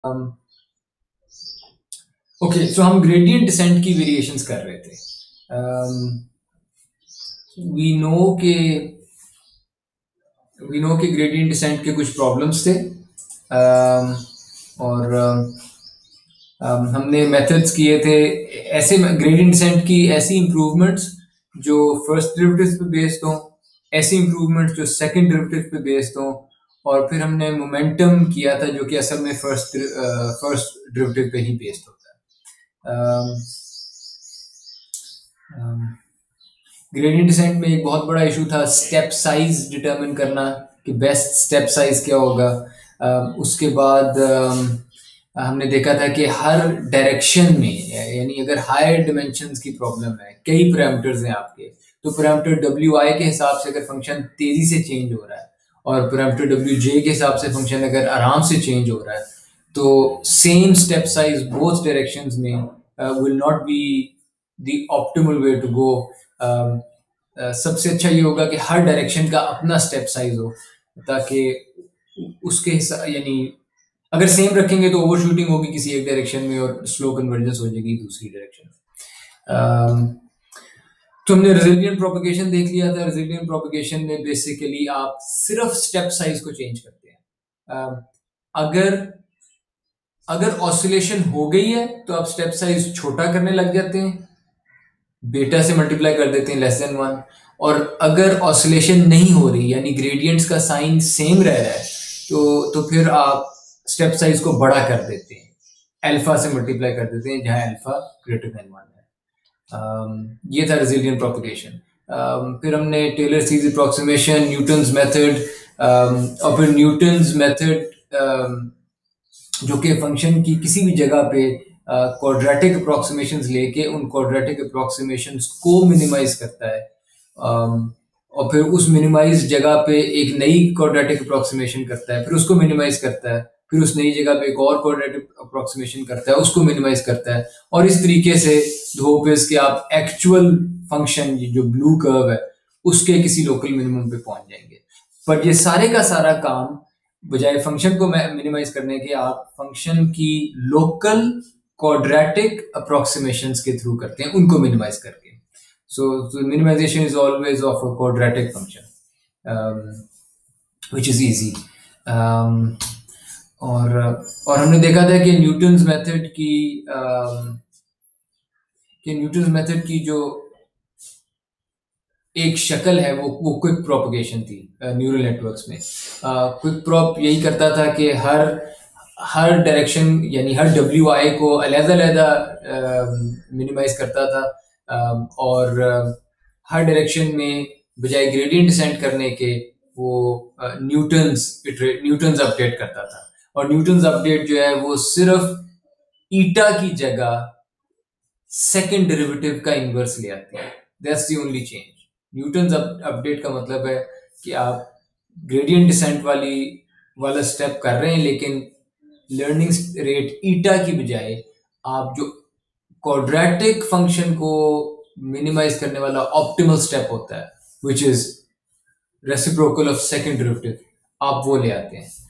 Okay, सो हम gradient descent की variations कर रहे थे। वी नो के ग्रेडियंट डिसेंट के कुछ प्रॉब्लम्स थे। और हमने मेथड्स किए थे ऐसे ग्रेडियंट डिसेंट की, ऐसी इंप्रूवमेंट्स जो फर्स्ट डेरिवेटिव पे बेस्ड हों, ऐसी इंप्रूवमेंट्स जो सेकंड डेरिवेटिव पे बेस्ड हों, और फिर हमने मोमेंटम किया था जो कि असल में फर्स्ट डेरिवेटिव पे ही बेस्ड होता है। ग्रेडियंट डिसेंट में एक बहुत बड़ा इशू था स्टेप साइज डिटरमिन करना कि बेस्ट स्टेप साइज क्या होगा। उसके बाद हमने देखा था कि हर डायरेक्शन में, यानी अगर हायर डिमेंशंस की प्रॉब्लम है, कई पैरामीटर्स हैं आपके, तो पैरामीटर डब्ल्यू आई के हिसाब से अगर फंक्शन तेजी से चेंज हो रहा है और पैरामीटर डब्ल्यू जे के हिसाब से फंक्शन अगर आराम से चेंज हो रहा है, तो same step size both directions में will not be the optimal way to go. सबसे अच्छा ये होगा कि हर डायरेक्शन का अपना स्टेप साइज हो, ताकि उसके हिसाब, यानी अगर सेम रखेंगे तो ओवरशूटिंग होगी किसी एक डायरेक्शन में और स्लो कन्वर्जेंस हो जाएगी दूसरी डायरेक्शन में। तो हमने रेजिलिएंट प्रोपगेशन देख लिया था। रेजिलिएंट प्रोपगेशन में बेसिकली आप सिर्फ स्टेप साइज को चेंज करते हैं। अगर अगर ऑसिलेशन हो गई है तो आप स्टेप साइज छोटा करने लग जाते हैं, बीटा से मल्टीप्लाई कर देते हैं लेस देन 1। और अगर ऑसिलेशन नहीं हो रही, यानी ग्रेडियंट्स का साइन सेम रह रहा है, तो फिर आप स्टेप साइज को बड़ा कर देते हैं, अल्फा से मल्टीप्लाई कर देते हैं जहां अल्फा ग्रेटर देन 1 है। ये था रेजिलिएंट प्रोपगेशन। फिर हमने Taylor series approximation, Newton's method, और फिर न्यूटन्स मेथड जो कि फंक्शन की किसी भी जगह पे क्वाड्रेटिक अप्रोक्सीमेशंस लेके उन क्वाड्रेटिक अप्रोक्सीमेशंस को मिनिमाइज करता है, और फिर उस मिनिमाइज जगह पे एक नई क्वाड्रेटिक अप्रोक्सीमेशन करता है, फिर उसको मिनिमाइज करता है, फिर उस नई जगह पे एक और क्वाड्रेटिक अप्रोक्सीमेशन करता है, उसको मिनिमाइज करता है, और इस तरीके से द होप इज कि आप एक्चुअल फंक्शन जो ब्लू कर्व है उसके किसी लोकल मिनिमम पे पहुंच जाएंगे। पर ये सारे का सारा काम बजाय फंक्शन को मिनिमाइज करने के आप फंक्शन की लोकल क्वाड्रेटिक अप्रोक्सीमेशंस के थ्रू करते हैं, उनको मिनिमाइज करके। so minimization is always of a quadratic function, which is easy. और हमने देखा था कि न्यूटन्स मेथड की जो एक शक्ल है वो क्विक प्रोपगेशन थी न्यूरल नेटवर्क्स में। क्विक प्रोप यही करता था कि हर डायरेक्शन, यानी हर डब्ल्यू आई को अलग-अलग मिनिमाइज करता था, और हर डायरेक्शन में बजाय ग्रेडियंट डिसेंट करने के वो न्यूटन्स अपडेट करता था। और न्यूटन्स अपडेट जो है वो सिर्फ ईटा की जगह सेकंड डेरिवेटिव का इनवर्स ले आती है। That's the only change. Newton's update का मतलब है कि आप ग्रेडियंट डिसेंट वाला स्टेप कर रहे हैं, लेकिन लर्निंग रेट ईटा की बजाय आप जो क्वाड्रेटिक फंक्शन को मिनिमाइज करने वाला ऑप्टिमल स्टेप होता है, which is reciprocal of second derivative, आप वो ले आते हैं।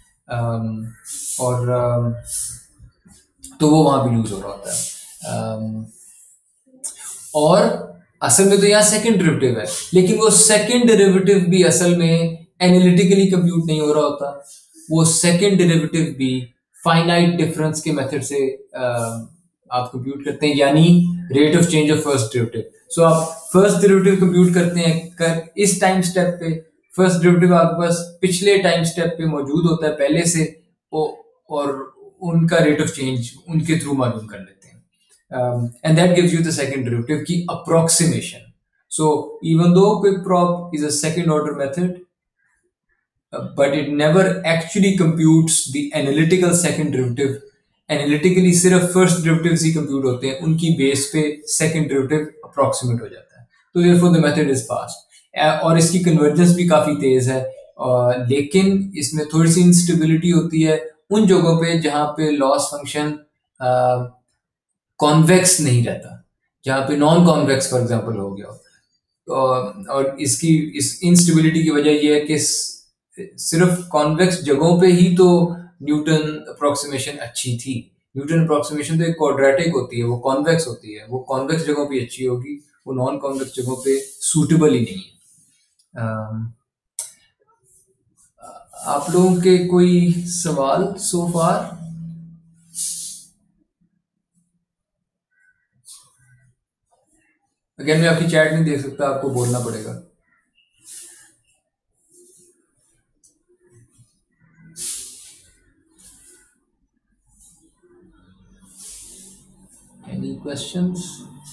तो वो वहां भी लूज हो रहा होता है। और असल में तो यहाँ सेकंड डेरिवेटिव है, लेकिन वो सेकंड डेरिवेटिव भी असल में एनालिटिकली कंप्यूट नहीं हो रहा होता। वो सेकंड डेरिवेटिव भी फाइनाइट डिफरेंस के मेथड से आप कंप्यूट करते हैं, यानी rate of change of first derivative. So आप फर्स्ट डेरिवेटिव कंप्यूट करते हैं इस टाइम स्टेप पे, फर्स्ट डेरिवेटिव आपके पास पिछले टाइम स्टेप पे मौजूद होता है पहले से, और उनका रेट ऑफ चेंज उनके थ्रू मालूम कर लेते हैं। And that gives you the second derivative की approximation. So even though quick prop is a second order method, but it never actually computes the analytical second derivative. Analytically सिर्फ first derivatives ही compute होते हैं, उनकी base पे second derivative approximate हो जाता है। तो therefore the method is fast, और इसकी convergence भी काफी तेज है, लेकिन इसमें थोड़ी सी instability होती है उन जगहों पे जहां पे लॉस फंक्शन कॉन्वेक्स नहीं रहता, जहां पे नॉन कॉन्वेक्स फॉर एग्जांपल हो गया। और इसकी इस इंस्टेबिलिटी की वजह यह है कि सिर्फ कॉन्वेक्स जगहों पे ही तो न्यूटन अप्रोक्सीमेशन अच्छी थी। न्यूटन अप्रोक्सीमेशन तो एक क्वाड्रेटिक होती है, वो कॉन्वेक्स होती है, वो कॉन्वेक्स जगहों पे अच्छी होगी, वो नॉन कॉन्वेक्स जगहों पे सूटेबल ही नहीं है। आप लोगों के कोई सवाल सो फार? अगर मैं आपकी चैट नहीं देख सकता, आपको बोलना पड़ेगा। Any questions?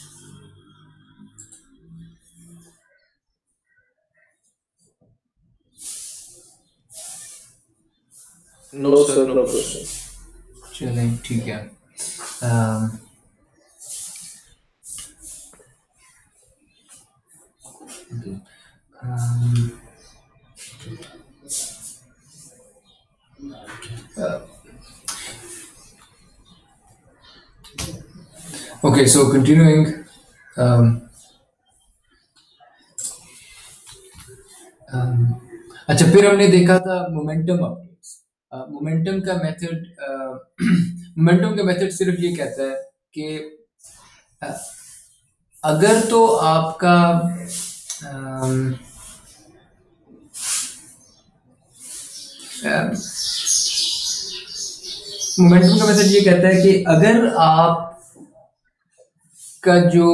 No sir, no question. चलें, ठीक है। Okay, so continuing. अच्छा, फिर हमने देखा था मोमेंटम अपडेट्स। मोमेंटम का मेथड मोमेंटम का मेथड सिर्फ ये कहता है कि अगर तो आपका मोमेंटम का मेथड ये कहता है कि अगर आप का जो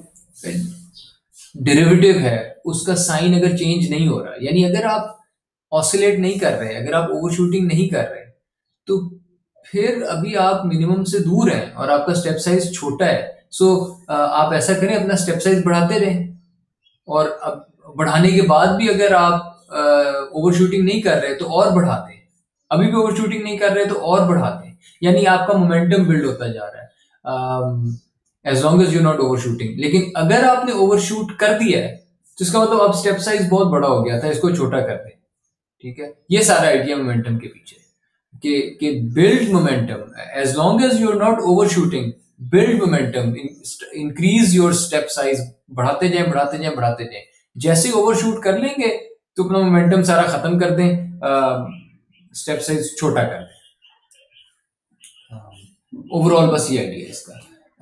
डेरिवेटिव है उसका साइन अगर चेंज नहीं हो रहा, यानी अगर आप ऑसिलेट नहीं कर रहे, अगर आप ओवरशूटिंग नहीं कर रहे, तो फिर अभी आप मिनिमम से दूर हैं और आपका स्टेप साइज छोटा है। सो आप ऐसा करें, अपना स्टेप साइज बढ़ाते रहें, और अब बढ़ाने के बाद भी अगर आप ओवरशूटिंग नहीं कर रहे तो और बढ़ा दें, अभी भी ओवरशूटिंग नहीं कर रहे तो और बढ़ा दें, यानी आपका मोमेंटम बिल्ड होता जा रहा है as long as you not overshooting. लेकिन अगर आपने ओवरशूट कर दिया है तो इसका मतलब अब स्टेप साइज बहुत बड़ा हो गया था, इसको छोटा कर दें। ठीक है, ये सारा आइडिया मोमेंटम के पीछे कि build momentum as long as you are not overshooting, build momentum, increase your step size, बढ़ाते जाएं बढ़ाते जाएं बढ़ाते जाएं। जैसे ओवरशूट कर लेंगे तो अपना मोमेंटम सारा खत्म कर दें, स्टेप साइज छोटा कर दें। ओवरऑल बस ये आइडिया है इसका।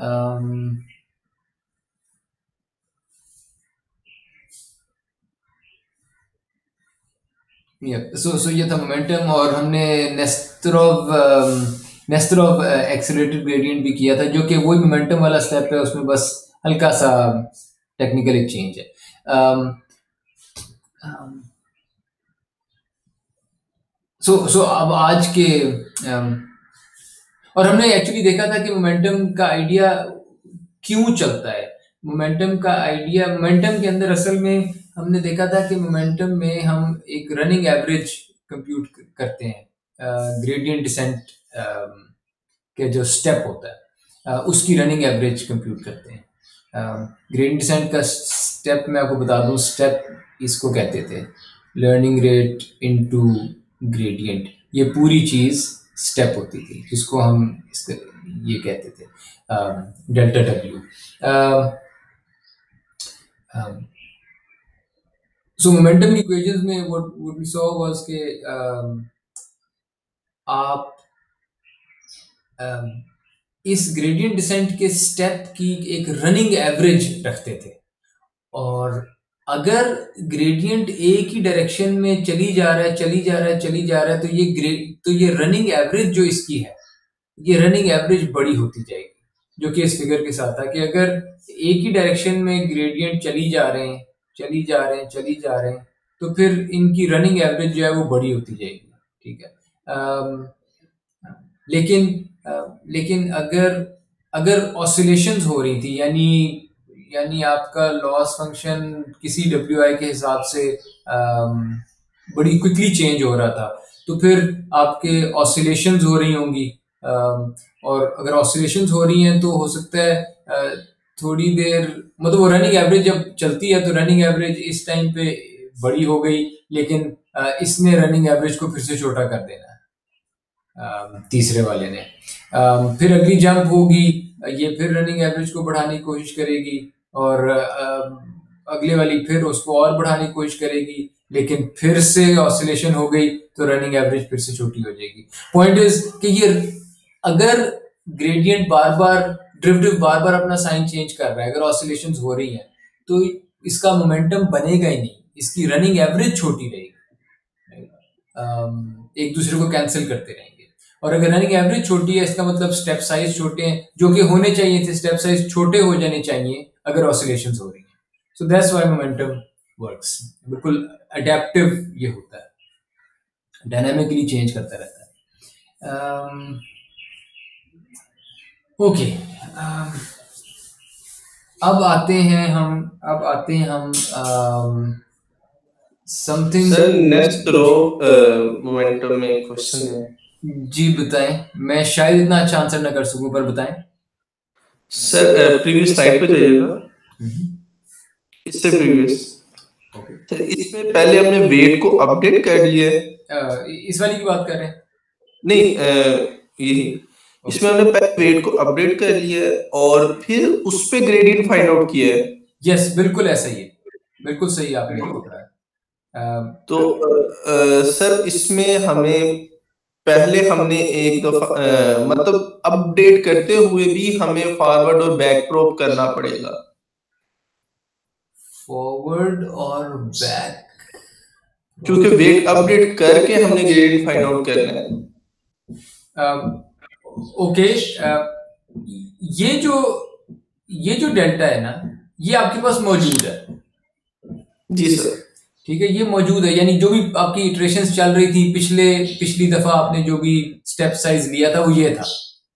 सो ये था मोमेंटम, और हमने नेस्टरोव एक्सेलरेटेड ग्रेडियंट भी किया था, जो कि वही मोमेंटम वाला स्टेप है, उसमें बस हल्का सा टेक्निकल एक चेंज है। सो अब आज के और हमने एक्चुअली देखा था कि मोमेंटम का आइडिया क्यों चलता है। मोमेंटम का आइडिया, मोमेंटम के अंदर असल में हमने देखा था कि मोमेंटम में हम एक रनिंग एवरेज कंप्यूट करते हैं, ग्रेडियंट डिसेंट के जो स्टेप होता है उसकी रनिंग एवरेज कंप्यूट करते हैं। ग्रेडियंट डिसेंट का स्टेप मैं आपको बता दूं, स्टेप इसको कहते थे लर्निंग रेट इनटू ग्रेडियंट, ये पूरी चीज स्टेप होती थी, जिसको हम ये कहते थे डेल्टा डब्ल्यू। सो मोमेंटम की इक्वेशंस में व्हाट वी सॉ वाज के आप इस ग्रेडियंट डिसेंट के स्टेप की एक रनिंग एवरेज रखते थे, और अगर ग्रेडियंट एक ही डायरेक्शन में चली जा रहा है तो ये रनिंग एवरेज जो इसकी है, ये रनिंग एवरेज बड़ी होती जाएगी, जो कि इस फिगर के साथ था कि अगर एक ही डायरेक्शन में ग्रेडियंट चली जा रहे हैं तो फिर इनकी रनिंग एवरेज जो है वो बड़ी होती जाएगी। ठीक है, लेकिन अगर ऑसिलेशंस हो रही थी, यानी आपका लॉस फंक्शन किसी डब्ल्यू के हिसाब से बड़ी क्विकली चेंज हो रहा था, तो फिर आपके ऑसिलेशंस हो रही होंगी, और अगर ऑसिलेशंस हो रही हैं तो हो सकता है थोड़ी देर, मतलब वो रनिंग एवरेज जब चलती है तो रनिंग एवरेज इस टाइम पे बड़ी हो गई, लेकिन इसने रनिंग एवरेज को फिर से छोटा कर देना है तीसरे वाले ने। फिर अगली जंप होगी, ये फिर रनिंग एवरेज को बढ़ाने की कोशिश करेगी, और अगले वाली फिर उसको और बढ़ाने की कोशिश करेगी, लेकिन फिर से ऑसिलेशन हो गई तो रनिंग एवरेज फिर से छोटी हो जाएगी। पॉइंट इज कि ये अगर ग्रेडियंट बार बार ड्रिफ्ट बार बार अपना साइन चेंज कर रहा है, अगर ऑसिलेशंस हो रही हैं, तो इसका मोमेंटम बनेगा ही नहीं, इसकी रनिंग एवरेज छोटी रहेगी, एक दूसरे को कैंसिल करते रहेंगे। और अगर रनिंग एवरेज छोटी है, इसका मतलब स्टेप साइज छोटे हैं, जो कि होने चाहिए थे, स्टेप साइज छोटे हो जाने चाहिए अगर ऑसिलेशंस हो रही हैं। So that's why momentum works. बिल्कुल अडेप्टिव ये होता है, डायनामिकली चेंज करता रहता है। ओके, अब आते हैं हम something. Sir next row momentum में क्वेश्चन है। जी बताएं, मैं शायद इतना अच्छा आंसर ना कर सकूं, पर बताएं। सर प्रीवियस स्लाइड पे जाइएगा, इससे प्रीवियस। सर इसमें पहले हमने वेट को अपडेट कर लिया है। इस वाली की बात कर रहे हैं? नहीं, यही इसमें हमने पहले वेट को अपडेट कर लिया है और फिर उस पे ग्रेडियंट फाइंड आउट किया है। यस, बिल्कुल ऐसा ही है, बिल्कुल सही आपने पकड़ा है। तो सर इसमें हमें पहले हमने एक दफा मतलब अपडेट करते हुए भी हमें फॉरवर्ड और बैक प्रोब करना पड़ेगा। फॉरवर्ड और बैक, क्योंकि वेट अपडेट करके हमने ग्रेडियंट फाइंड आउट करना है। ओके, ये जो डेल्टा है ना, ये आपके पास मौजूद है। जी सर। ठीक है, ये मौजूद है, यानी जो भी आपकी इटरेशंस चल रही थी, पिछली दफा आपने जो भी स्टेप साइज लिया था वो ये था।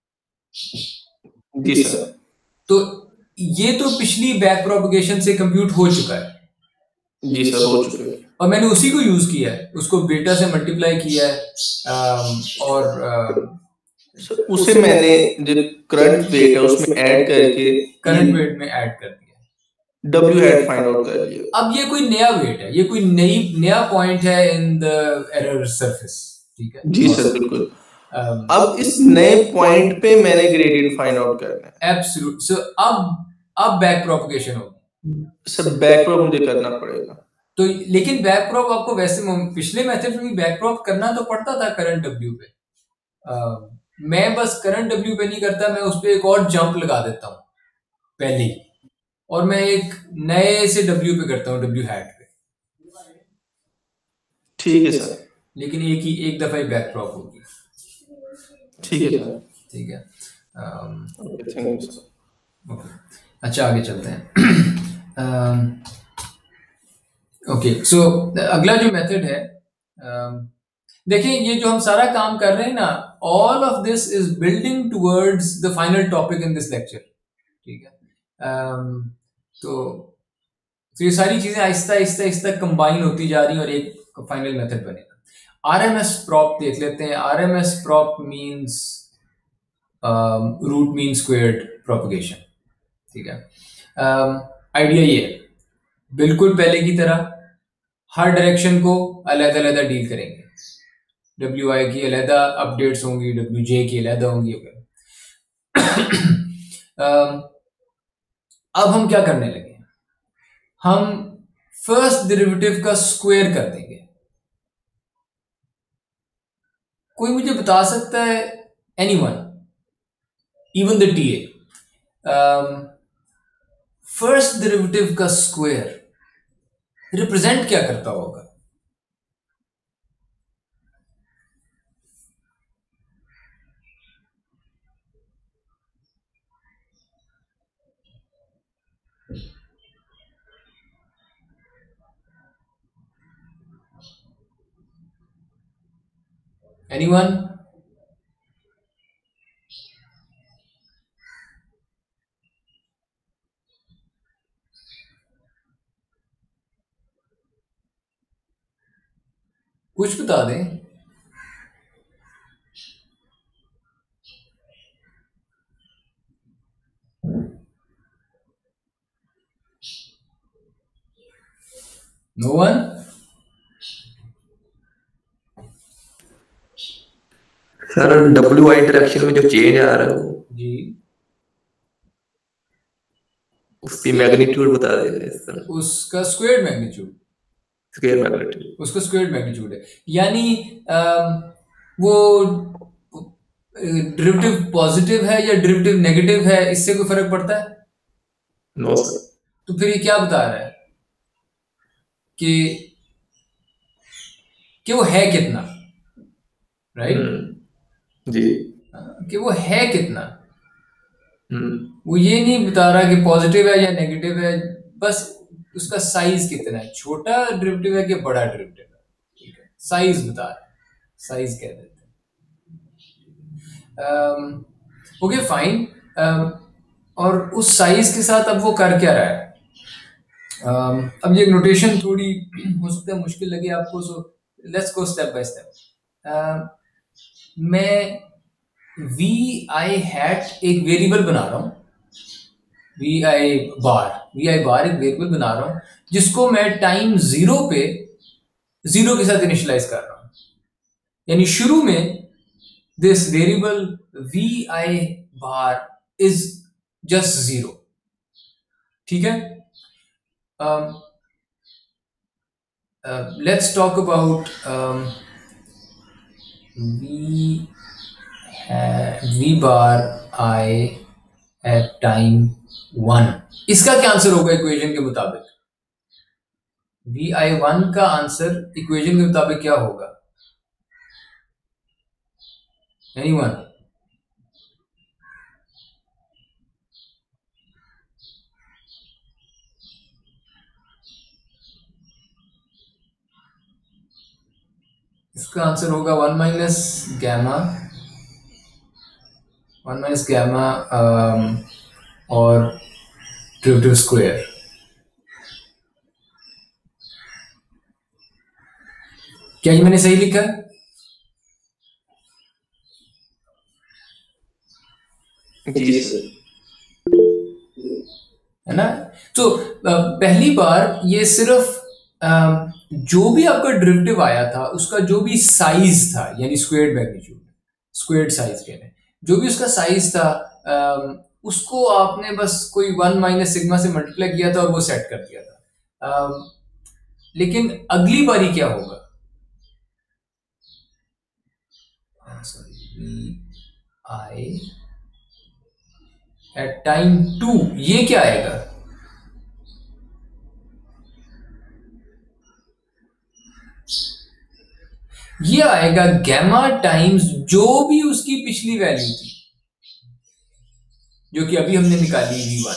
जी सर। तो ये तो पिछली बैक प्रोपगेशन से कंप्यूट हो चुका है। जी सर, हो चुका है। और मैंने उसी को यूज किया है, उसको बीटा से मल्टीप्लाई किया है, और उसे मैंने जो करंट वेट है उसमें ऐड करके करंट वेट में ऐड कर दिया, डब्ल्यू हैट फाइंड आउट कर लिया। अब ये कोई नया वेट है, ये कोई नया पॉइंट है इन द एरर सरफेस। ठीक है जी सर, बिल्कुल। अब इस नए पॉइंट पे मैंने ग्रेडियंट फाइंड आउट करना है। एब्सोल्यूट। सो अब बैक प्रोपगेशन होगी। सर बैक प्रोब मुझे करना पड़ेगा। तो लेकिन बैक प्रोप आपको वैसे पिछले मेथड में भी बैक प्रोप करना तो पड़ता था करंट डब्ल्यू पे। मैं बस करंट डब्ल्यू पे नहीं करता, मैं उस पर एक और जंप लगा देता हूँ पहले ही, और मैं एक नए से डब्ल्यू पे करता हूँ, डब्ल्यू हैट पे। ठीक है सर। लेकिन एक दफा ही बैक प्रोप होगी। ठीक है सर। ठीक है, थैंक यू सर। ओके, अच्छा आगे चलते हैं। ओके, सो अगला जो मेथड है, देखिए ये जो हम सारा काम कर रहे हैं ना, all of this is building towards the final topic in this lecture. ठीक है, तो ये सारी चीजें आहिस्ता आहिस्ता आहिस्ता कंबाइन होती जा रही हैं और एक फाइनल मेथड बनेगा। आरएमएस प्रॉप देख लेते हैं। RMS prop means root mean squared propagation. ठीक है, आइडिया ये है, बिल्कुल पहले की तरह हर डायरेक्शन को अलग अलग डील करेंगे। डब्ल्यू आई की अलहदा अपडेट्स होंगी, डब्ल्यू जे की अलहदा होंगी। अब हम क्या करने लगे, हम फर्स्ट डेरिवेटिव का स्क्वायर कर देंगे। कोई मुझे बता सकता है, anyone, even the TA, first derivative का स्क्वायर रिप्रेजेंट क्या करता होगा? एनीवन? कुछ बता दें। No one? Sir W I direction में जो चेंज आ रहा है जी, उसकी मैग्नीट्यूड बता देते हैं सर। उसका स्क्वायर मैग्नीट्यूड। स्क्वायर मैग्नीट्यूड, उसका स्क्वायर मैग्नीट्यूड है। यानी वो डेरिवेटिव पॉजिटिव है या डेरिवेटिव नेगेटिव है, इससे कोई फर्क पड़ता है? No sir. तो फिर ये क्या बता रहा है कि वो है कितना, राइट? जी। कि वो है कितना, हम्म। वो ये नहीं बता रहा कि पॉजिटिव है या नेगेटिव है, बस उसका साइज कितना है, छोटा डेरिवेटिव है कि बड़ा डेरिवेटिव है, ठीक है, साइज बता रहा है, साइज कह देते हैं। Okay fine. और उस साइज के साथ अब वो कर क्या रहा है? अब ये नोटेशन थोड़ी हो सकता है मुश्किल लगे आपको, so let's go step by step. मैं वी आई हैट एक वेरिएबल बना रहा हूं, वी आई बार एक वेरिएबल बना रहा हूं जिसको मैं टाइम जीरो पे जीरो के साथ इनिशियलाइज कर रहा हूं। यानी शुरू में this variable V I bar is just zero, ठीक है? Let's talk about V bar I at time 1। इसका क्या आंसर होगा इक्वेशन के मुताबिक? वी आई वन का आंसर इक्वेशन के मुताबिक क्या होगा? एनीवन? इसका आंसर होगा वन माइनस गैमा और डेरिवेटिव स्क्वायर। क्या ये मैंने सही लिखा? जी सर। है ना? तो पहली बार ये सिर्फ जो भी आपका डेरिवेटिव आया था उसका जो भी साइज था, यानी स्क्वायर्ड मैग्नीट्यूड, स्क्वायर्ड साइज कह रहे हैं, जो भी उसका साइज था उसको आपने बस कोई वन माइनस सिग्मा से मल्टीप्लाई किया था और वो सेट कर दिया था। लेकिन अगली बारी क्या होगा? सॉरी, आई एट टाइम 2 ये क्या आएगा? ये आएगा गैमा टाइम्स जो भी उसकी पिछली वैल्यू थी, जो कि अभी हमने निकाली v1,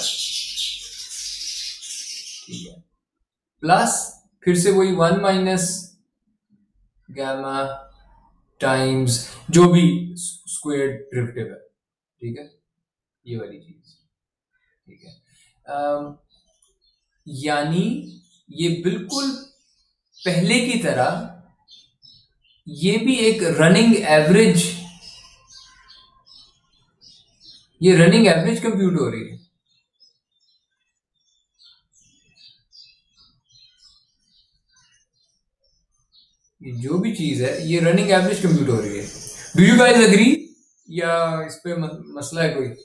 ठीक है, प्लस फिर से वही वन माइनस गैमा टाइम्स जो भी स्क्वायर डेरिवेटिव है, ठीक है, ये वाली चीज, ठीक है। यानी ये बिल्कुल पहले की तरह ये भी एक रनिंग एवरेज, ये रनिंग एवरेज कंप्यूट हो रही है। ये जो भी चीज है ये रनिंग एवरेज कंप्यूट हो रही है। डू यू गाइस एग्री या इस पे मसला है कोई?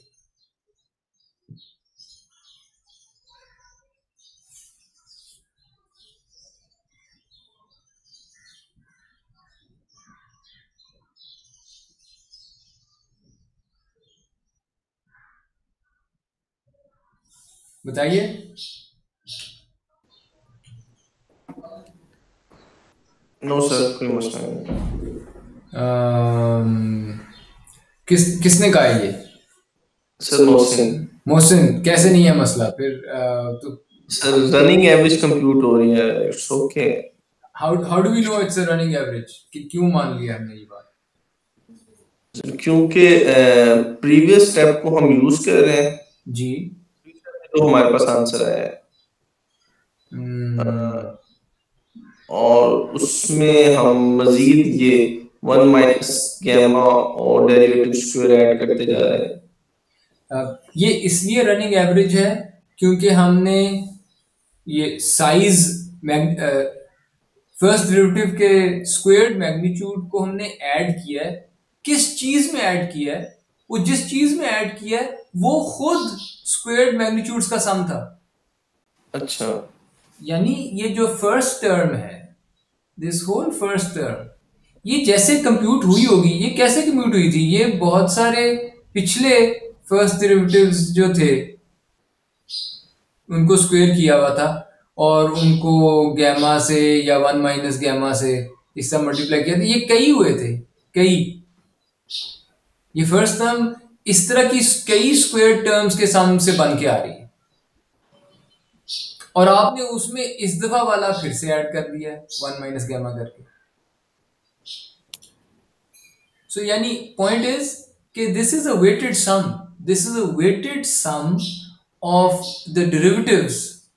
बताइए। नो सर, कोई मसला नहीं। किसने कहा ये? सर मोहसिन। मोहसिन, कैसे नहीं है मसला फिर? तो सर रनिंग एवरेज कंप्यूट हो रही है, it's okay. How do we know it's a running average? कि क्यों मान लिया हमने ये बात? क्योंकि प्रीवियस स्टेप को हम यूज कर रहे हैं जी, तो हमारे पास आंसर आया है। और उसमें हम मजीद ये वन माइनस गैमा और डेरिवेटिव स्क्वायर ऐड करते जा रहे हैं। ये इसलिए रनिंग एवरेज है क्योंकि हमने ये साइज फर्स्ट डेरिवेटिव के स्क्वायर्ड मैग्नीट्यूड को हमने ऐड किया है। किस चीज में ऐड किया है? वो जिस चीज में ऐड किया है वो खुद स्क्वायर्ड मैग्नीट्यूड्स का सम था। अच्छा। यानी ये जो फर्स्ट टर्म है दिस होल फर्स्ट टर्म ये जैसे कंप्यूट हुई होगी, ये कैसे कंप्यूट हुई थी? ये बहुत सारे पिछले फर्स्ट डेरिवेटिव्स जो थे उनको स्क्वायर किया हुआ था, और उनको गैमा से या वन माइनस गैमा से इससे मल्टीप्लाई किया था। ये कई हुए थे, कई। ये फर्स्ट टर्म इस तरह की कई स्क्वायर टर्म्स के सम से बन के आ रही है, और आपने उसमें इस दफा वाला फिर से ऐड कर दिया है वन माइनस गैमा करके। सो यानी पॉइंट इज कि this is a weighted sum, this is a weighted sum of the derivatives,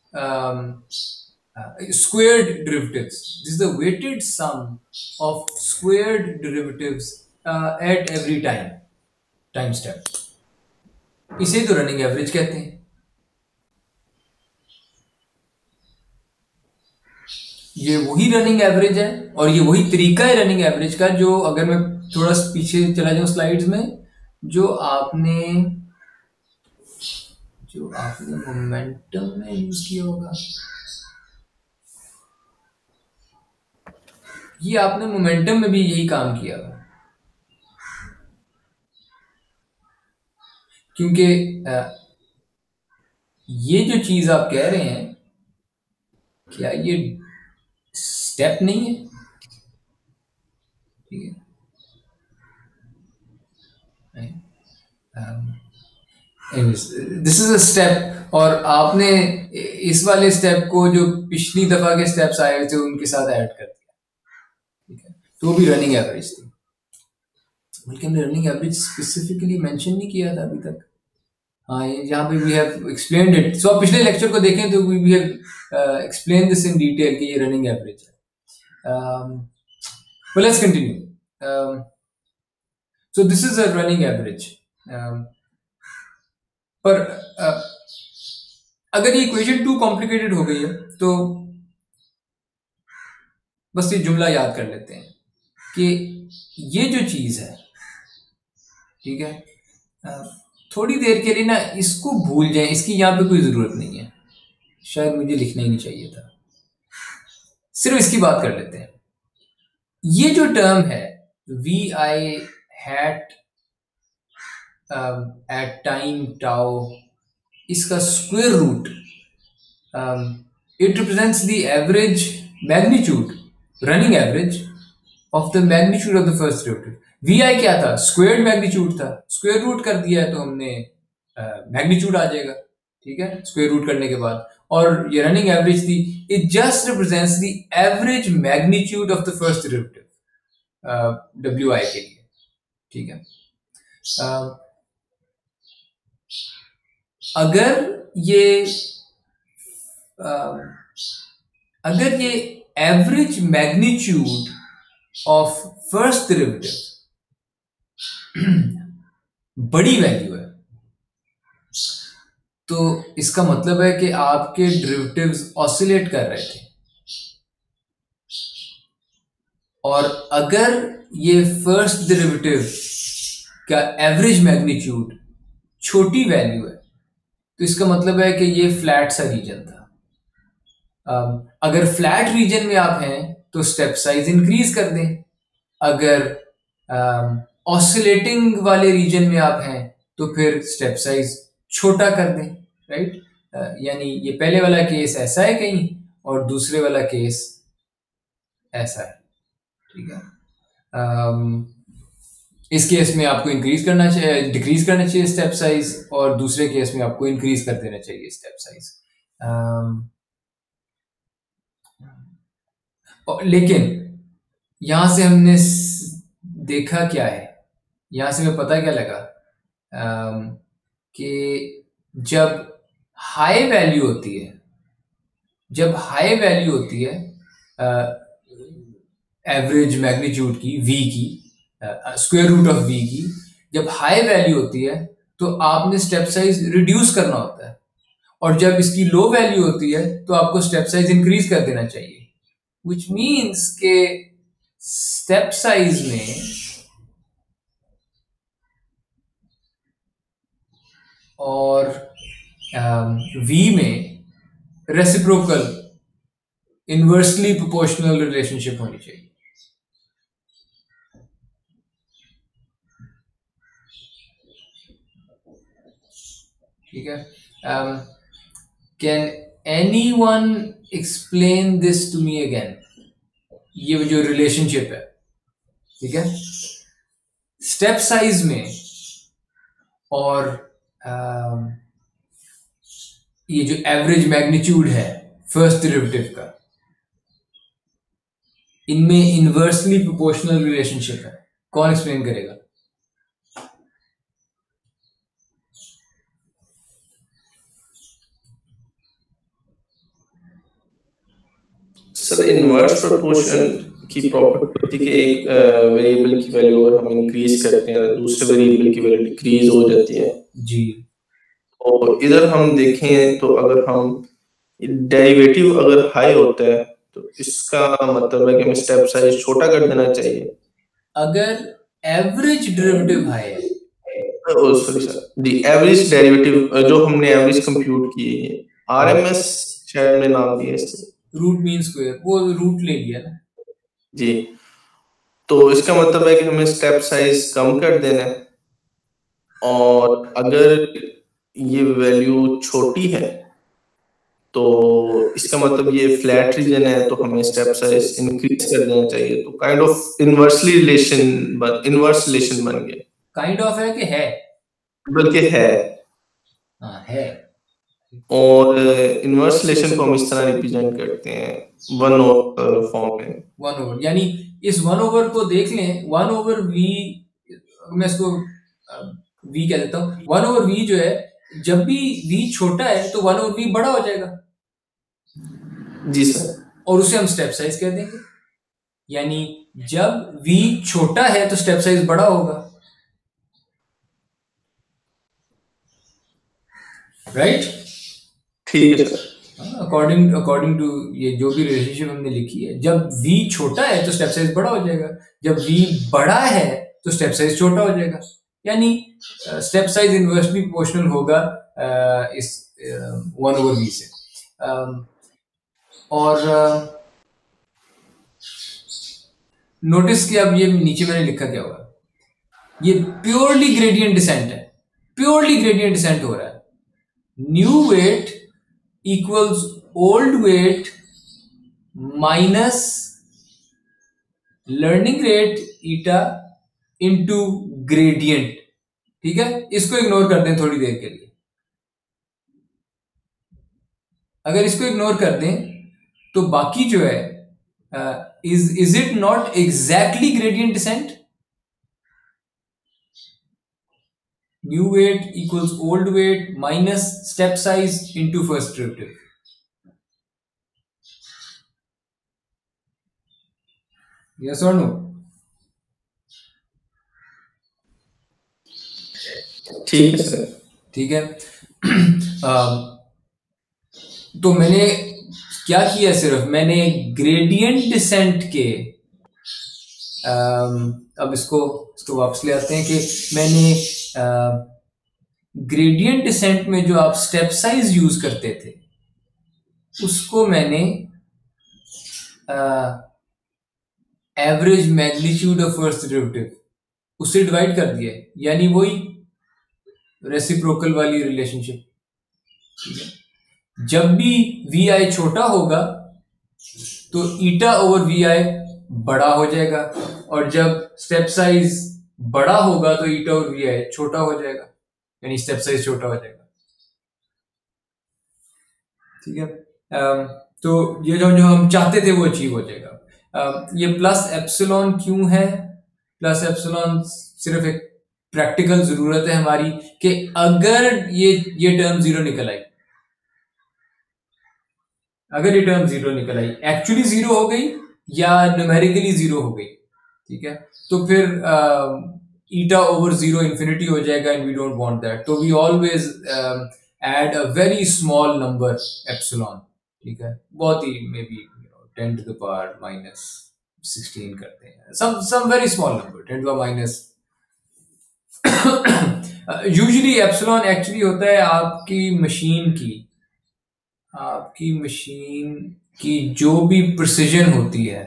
squared derivatives. This is the weighted sum of squared derivatives at every time step. इसे तो running average कहते हैं। ये वही running average है, और ये वही तरीका है रनिंग एवरेज का, जो अगर मैं थोड़ा पीछे चला जाऊं स्लाइड्स में, जो आपने मोमेंटम में यूज किया होगा, ये आपने मोमेंटम में भी यही काम किया होगा। क्योंकि ये जो चीज आप कह रहे हैं, क्या ये स्टेप नहीं है? ठीक है, दिस इज अ स्टेप, और आपने इस वाले स्टेप को जो पिछली दफा के स्टेप्स आए थे उनके साथ ऐड कर दिया। ठीक है, तो वो भी रनिंग एवरेज थी, बल्कि हमने रनिंग एवरेज स्पेसिफिकली मेंशन नहीं किया था अभी तक। हाँ, यहाँ पे we have explained it. So आप पिछले लेक्चर को देखें तो we have explain this in detail कि ये रनिंग एवरेज है। Let's continue. So this is a running average. पर अगर ये इक्वेशन टू कॉम्प्लिकेटेड हो गई है तो बस ये जुमला याद कर लेते हैं कि ये जो चीज है, ठीक है, थोड़ी देर के लिए ना इसको भूल जाएं, इसकी यहां पे कोई जरूरत नहीं है, शायद मुझे लिखना ही नहीं चाहिए था, सिर्फ इसकी बात कर लेते हैं। ये जो टर्म है V I hat at time tau, इसका square root, it represents the average magnitude, running average of the magnitude of the first derivative. V I क्या था? स्क्वायर्ड मैग्नीट्यूड था, स्क्वायर रूट कर दिया है तो हमने मैग्नीट्यूड आ जाएगा। ठीक है, स्क्वायर रूट करने के बाद, और ये रनिंग एवरेज थी, it just represents the average magnitude of the first derivative W I के लिए। ठीक है, अगर ये average magnitude of first derivative बड़ी वैल्यू है, तो इसका मतलब है कि आपके डेरिवेटिव्स ऑसिलेट कर रहे थे, और अगर ये फर्स्ट डेरिवेटिव का एवरेज मैग्नीट्यूड छोटी वैल्यू है तो इसका मतलब है कि ये फ्लैट सा रीजन था। अगर फ्लैट रीजन में आप हैं तो स्टेप साइज इंक्रीज कर दें, अगर ऑसिलेटिंग वाले रीजन में आप हैं तो फिर स्टेप साइज छोटा कर दें। राइट, यानी ये पहले वाला केस ऐसा है कहीं, और दूसरे वाला केस ऐसा है। ठीक है, इस केस में आपको इंक्रीज करना चाहिए, डिक्रीज करना चाहिए स्टेप साइज, और दूसरे केस में आपको इंक्रीज कर देना चाहिए स्टेप साइज। लेकिन यहां से हमने देखा क्या है, यहां से हमें पता क्या लगा कि जब हाई वैल्यू होती है, जब हाई वैल्यू होती है एवरेज मैग्नीट्यूड की, वी की, स्क्वायर रूट ऑफ वी की, जब हाई वैल्यू होती है तो आपने स्टेप साइज रिड्यूस करना होता है, और जब इसकी लो वैल्यू होती है तो आपको स्टेप साइज इंक्रीज कर देना चाहिए, विच मीन्स के स्टेप साइज में और वी में रेसिप्रोकल इनवर्सली प्रोपोर्शनल रिलेशनशिप होनी चाहिए। ठीक है। Can anyone explain this to me again? ये जो रिलेशनशिप है, ठीक है, स्टेप साइज में और ये जो एवरेज मैग्नीट्यूड है फर्स्ट डेरिवेटिव का, इनमें इनवर्सली प्रोपोर्शनल रिलेशनशिप है। कौन एक्सप्लेन करेगा? सर इनवर्स प्रोपोर्शन की प्रॉपर्टी होती है कि एक वेरिएबल की वैल्यू अगर हम इंक्रीज करते हैं दूसरे वेरिएबल की वैल्यू डिक्रीज हो जाती है जी। और इधर हम देखें तो अगर हम डेरिवेटिव अगर हाई होता है तो इसका मतलब है कि हमें स्टेप साइज छोटा कर देना चाहिए। अगर एवरेज डेरिवेटिव हाई है, sorry sir, the average derivative जो हमने एवरेज कंप्यूट की है, आरएमएस शायद हमने नाम दिया इससे, रूट मीन स्क्वायर, वो रूट ले लिया ना जी। तो इसका मतलब है कि हमें स्टेप साइज कम कर देना है और अगर ये वैल्यू छोटी है तो इसका मतलब ये फ्लैट रीजन है तो हमें स्टेप साइज इंक्रीज कर देना चाहिए। तो काइंड ऑफ इनवर्स रिलेशन बन गया। काइंड ऑफ है कि है? बल्कि है। हाँ है। और इनवर्स रिलेशन को हम इस तरह रिप्रेजेंट करते हैं वन ओवर फॉर्म में। वन ओवर, यानी इस वन ओवर को देख लें, वन ओवर वी, मैं इसको वी कह देता हूँ। वन ओवर वी जो है, जब भी वी छोटा है तो वन ओवर वी बड़ा हो जाएगा। जी सर। और उसे हम स्टेप साइज कह देंगे। यानी जब v छोटा है तो स्टेप साइज बड़ा होगा, राइट? ठीक है सर। अकॉर्डिंग टू ये जो भी रिलेशनशिप हमने लिखी है, जब v छोटा है तो स्टेप साइज बड़ा हो जाएगा, जब v बड़ा है तो स्टेप साइज छोटा हो जाएगा। यानी स्टेप साइज इनवर्सली प्रोपोर्शनल होगा इस वन ओवर v से। और नोटिस कि अब ये नीचे मैंने लिखा क्या हुआ, ये प्योरली ग्रेडियंट डिसेंट है, प्योरली ग्रेडियंट डिसेंट हो रहा है। New weight equals old weight minus learning rate eta into gradient. ठीक है, इसको इग्नोर कर दें थोड़ी देर के लिए। अगर इसको इग्नोर कर दें तो बाकी जो है, is it not exactly gradient descent? New weight equals old weight minus step size into first derivative. Yes और नो? ठीक है सर। ठीक है। तो मैंने क्या किया, सिर्फ मैंने ग्रेडियंट डिसेंट के अब इसको वापस ले आते हैं कि मैंने ग्रेडियंट डिसेंट में जो आप स्टेप साइज यूज करते थे उसको मैंने average magnitude of first derivative उससे डिवाइड कर दिया, यानी वही रेसिप्रोकल वाली रिलेशनशिप। ठीक है, जब भी वी आई छोटा होगा तो ईटा ओवर वी आई बड़ा हो जाएगा, और जब स्टेप साइज बड़ा होगा तो ईटा ओवर वी आई छोटा हो जाएगा, यानी स्टेप साइज छोटा हो जाएगा। ठीक है, तो ये जो हम चाहते थे वो अचीव हो जाएगा। ये प्लस एप्सिलॉन क्यों है? प्लस एप्सिलॉन सिर्फ एक प्रैक्टिकल जरूरत है हमारी कि अगर ये टर्म जीरो निकल आई, अगर ये टर्म जीरो निकल आई, एक्चुअली जीरो हो गई या न्यूमेरिकली जीरो हो गई, ठीक है, तो फिर ईटा ओवर जीरो इंफिनिटी हो जाएगा and we don't want that. तो we always add a very small number epsilon. ठीक है, बहुत ही maybe 10 to the power minus 16 करते हैं, some very small number, 10 to the minus usually epsilon actually होता है आपकी मशीन की आपकी मशीन की जो भी प्रिसिजन होती है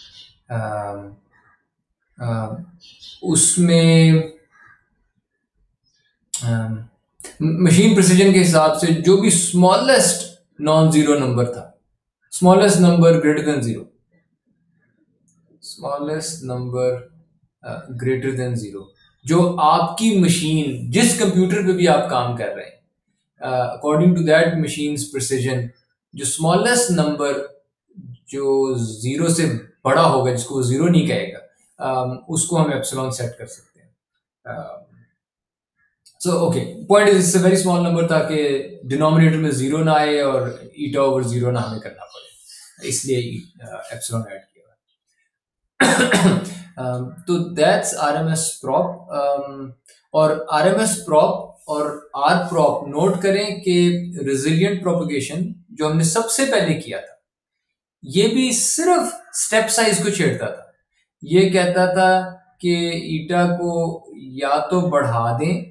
उसमें मशीन प्रिसिजन के हिसाब से जो भी स्मॉलेस्ट नॉन जीरो नंबर था, smallest number greater than zero, smallest number greater than zero, जो आपकी मशीन जिस कंप्यूटर पे भी आप काम कर रहे हैं, according to that machine's precision, जो स्मॉलेस्ट नंबर जो जीरो से बड़ा होगा, जिसको वो जीरो नहीं कहेगा, उसको हम एप्सिलॉन सेट कर सकते हैं. So okay, point is it's a very small number, ताकि डिनोमिनेटर में जीरो ना आए और ईटा ओवर जीरो ना हमें करना पड़े, इसलिए एप्सिलॉन ऐड किया. तो दैट्स आरएमएस प्रॉप. और आरएमएस प्रॉप और आर प्रॉप नोट करें कि रेजिलिएंट प्रोपगेशन जो हमने सबसे पहले किया था, ये भी सिर्फ स्टेप साइज को छेड़ता था. ये कहता था कि ईटा को या तो बढ़ा दें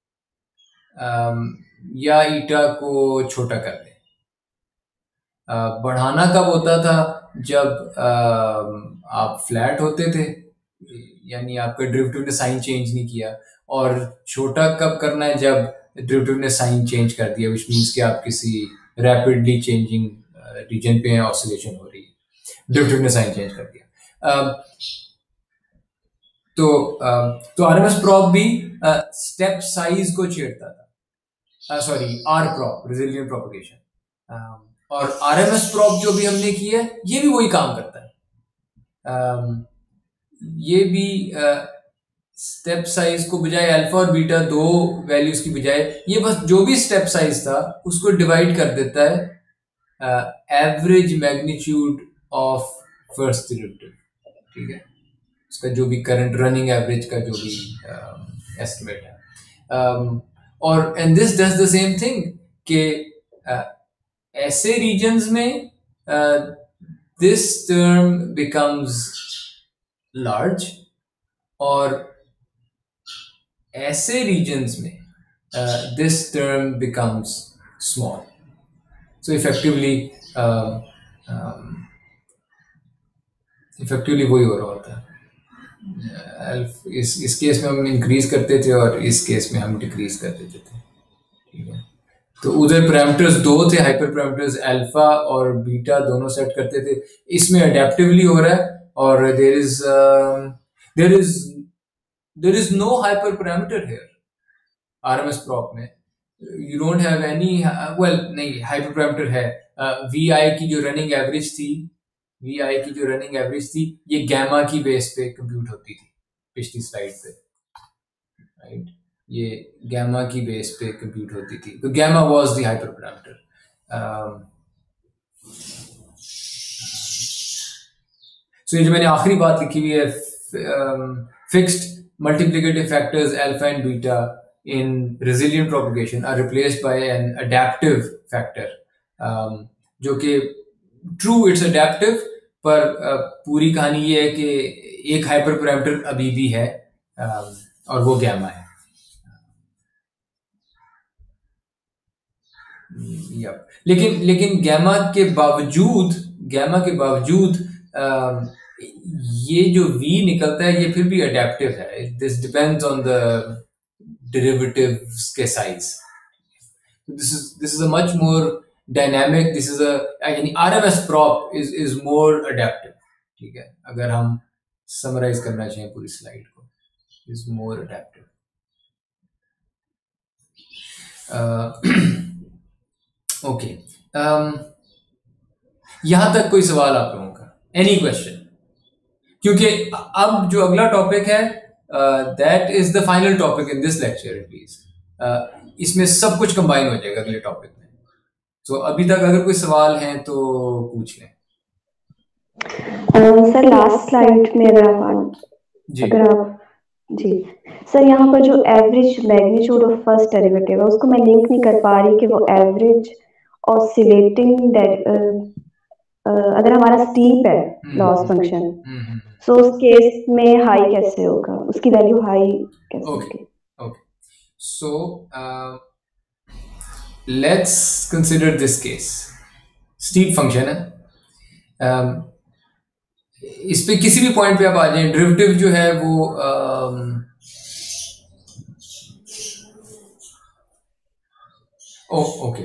या ईटा को छोटा कर दें. बढ़ाना कब होता था? जब आप फ्लैट होते थे, यानी आपका डेरिवेटिव ने साइन चेंज नहीं किया. और छोटा कब करना है? जब डेरिवेटिव ने साइन चेंज कर दिया, विच मीन्स कि आप किसी रैपिडली चेंजिंग रीजन पे ऑसिलेशन हो रही है, डेरिवेटिव ने साइन चेंज कर दिया. तो आरएमएस प्रॉप भी स्टेप साइज को छेड़ता था. Sorry, R prop, resilient propagation. और आरएमएस प्रॉप जो भी हमने की है, ये भी वही काम करता है. ये भी स्टेप साइज को बजाय अल्फा और बीटा दो वैल्यूज की बजाय, ये बस जो भी स्टेप साइज था उसको डिवाइड कर देता है average magnitude of first derivative. ठीक है, उसका जो भी करंट रनिंग एवरेज का जो भी एस्टिमेट है. और and this does the same thing कि ऐसे रीजन्स में दिस टर्म बिकम्स लार्ज, और ऐसे रीजन्स में this term becomes small. So effectively वही हो रहा होता है. इस केस में हम इंक्रीज करते थे और इस केस में हम डिक्रीज कर देते थे. ठीक है, तो उधर पैरामीटर्स दो थे, हाइपर पैरामीटर्स अल्फा और बीटा दोनों सेट करते थे. इसमें अडेप्टिवली हो रहा है, और there is no hyper parameter here. RMS prop में you don't have any, well नहीं, हाइपर पैरामीटर है. वी आई की जो रनिंग एवरेज थी, ये गैमा की बेस पे कंप्यूट होती थी पिछली स्लाइड पे, राइट. ये गैमा की बेस पे कंप्यूट होती थी, तो gamma was the hyper parameter. So ये जो मैंने आखिरी बात लिखी हुई है, fixed multiplicative factors alpha and beta in resilient propagation are replaced by an adaptive factor, जो कि true it's adaptive, पर पूरी कहानी ये है कि एक हाइपर पैरामीटर अभी भी है, और वो गैमा है. लेकिन गैमा के बावजूद ये जो V निकलता है, ये फिर भी अडेप्टिव है. This depends on the derivatives के size. This is a much more dynamic. This is यानी RMS prop is more adaptive. ठीक है, अगर हम summarize करना चाहें पूरी स्लाइड को, is more adaptive. Okay. यहां तक कोई सवाल आप लोगों का? Any question? क्योंकि अब जो अगला टॉपिक है, that is the final topic in this lecture at least. इसमें सब कुछ कंबाइन हो जाएगा अगले टॉपिक में. तो अभी तक अगर कोई सवाल हैं तो पूछ लें. सर लास्ट स्लाइड में अगर आप जी सर, यहाँ पर जो average magnitude of first derivative है, उसको मैं लिंक नहीं कर पा रही कि वो एवरेज ऑसिलेटिंग, अगर हमारा स्टीप है लॉस फंक्शन, सो उस केस में हाई कैसे होगा, उसकी वैल्यू हाई कैसे होगी? Okay, so let's consider this case. Steep function है। अम, इस पे किसी भी पॉइंट पे आप आ जाए, डेरिवेटिव जो है वो ओके,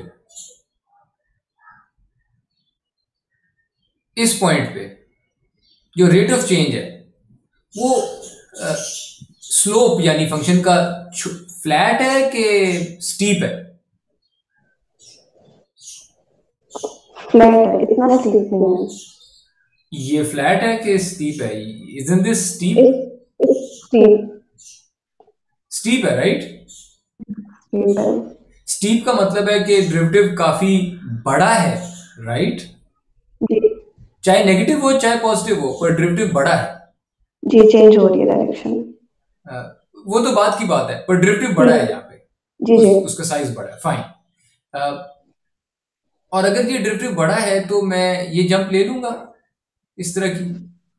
इस पॉइंट पे जो रेट ऑफ चेंज है वो स्लोप यानी फंक्शन का फ्लैट है कि स्टीप है? फ्लैट है, इतना स्टीप नहीं है। ये फ्लैट है कि स्टीप है? Isn't this steep? Steep steep है, राइट? स्टीप है। स्टीप का मतलब है कि डेरिवेटिव काफी बड़ा है, राइट? जी चाहे नेगेटिव हो चाहे पॉजिटिव हो, पर डेरिवेटिव बड़ा है। जी, चेंज हो रही है डायरेक्शन। अ, वो तो बात की बात है, पर डेरिवेटिव बड़ा है यहाँ पे। जी जी उसका साइज बड़ा है, फाइन। और अगर ये डेरिवेटिव बड़ा है तो मैं ये जंप ले लूंगा इस तरह की,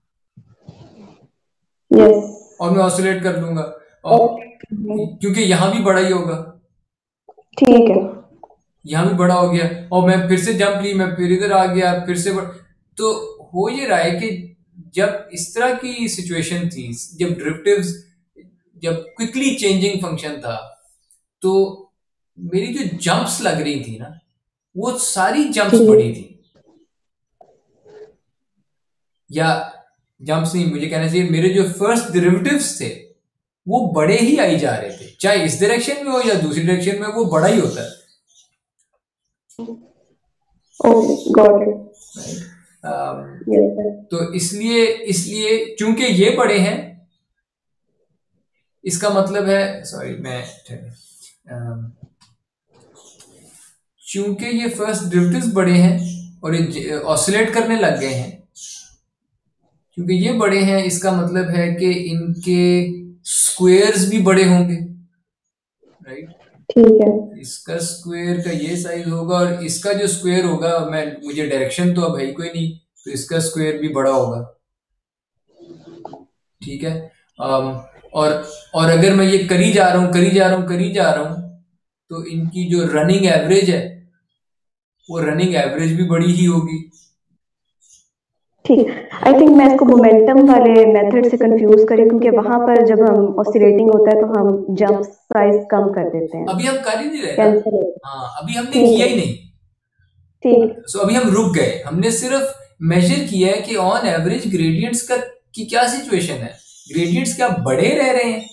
यस। और मैं ऑसिलेट कर लूंगा, और क्योंकि यहां भी बड़ा ही होगा, ठीक है। यहाँ भी बड़ा हो गया, और मैं फिर से जंप ली, मैं फिर इधर आ गया, फिर से तो हो ये रहा है कि जब इस तरह की सिचुएशन थी, जब डेरिवेटिव्स, जब क्विकली चेंजिंग फंक्शन था, तो मेरी जो जंप्स लग रही थी ना, वो सारी जंप्स बड़ी थी। या जंप्स नहीं, मुझे कहना चाहिए मेरे जो फर्स्ट डेरिवेटिव्स थे वो बड़े ही आई जा रहे थे, चाहे इस डायरेक्शन में हो या दूसरी डायरेक्शन में, वो बड़ा ही होता है। Okay, got it. तो इसलिए इसलिए चूंकि ये बड़े हैं, इसका मतलब है, सॉरी मैं चूंकि ये फर्स्ट डेरिवेटिव्स बड़े हैं और ये ऑसिलेट करने लग गए हैं, क्योंकि ये बड़े हैं, इसका मतलब है कि इनके स्क्वायर्स भी बड़े होंगे, राइट? ठीक है। इसका स्क्वायर का ये साइज होगा और इसका जो स्क्वायर होगा, मुझे डायरेक्शन तो अब है ही कोई नहीं, तो इसका स्क्वायर भी बड़ा होगा, ठीक है? और अगर मैं ये करी जा रहा हूं, करी जा रहा हूं, करी जा रहा हूं, तो इनकी जो रनिंग एवरेज है, वो रनिंग एवरेज भी बड़ी ही होगी। ठीक। आई थिंक मैं इसको मोमेंटम वाले मेथड से कंफ्यूज करी, क्योंकि वहां पर जब हम ऑसिलेटिंग होता है तो हम जंप साइज कम कर देते हैं। अभी हम कर ही नहीं रहे ना। कैंसिल। हाँ, अभी हमने ठीक किया है। ही नहीं। ठीक। सो अभी हम रुक गए, हमने सिर्फ मेजर किया है कि ऑन एवरेज ग्रेडियंट्स का की क्या सिचुएशन है, ग्रेडियंट्स क्या बड़े रह रहे हैं?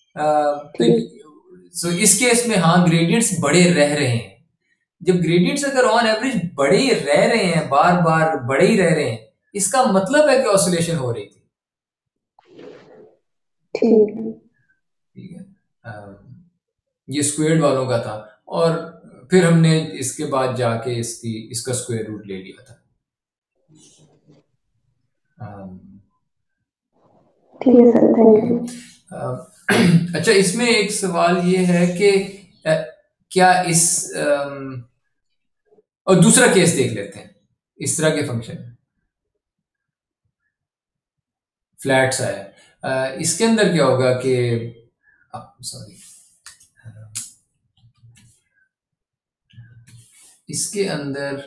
तो सो इस केस में हाँ, ग्रेडियंट्स बड़े रह रहे हैं। जब ग्रेडियंट्स अगर ऑन एवरेज बड़े रह रहे हैं, बार बार बड़े ही रह रहे हैं, इसका मतलब है कि ऑसिलेशन हो रही थी। ठीक है। ठीक है। ये स्क्वायर्ड वालों का था, और फिर हमने इसके बाद जाके इसका स्क्वायर रूट ले लिया था। ठीक है सर, थैंक यू। अच्छा, इसमें एक सवाल ये है कि क्या इस और दूसरा केस देख लेते हैं, इस तरह के फंक्शन फ्लैट सा है, इसके अंदर क्या होगा कि सॉरी, इसके अंदर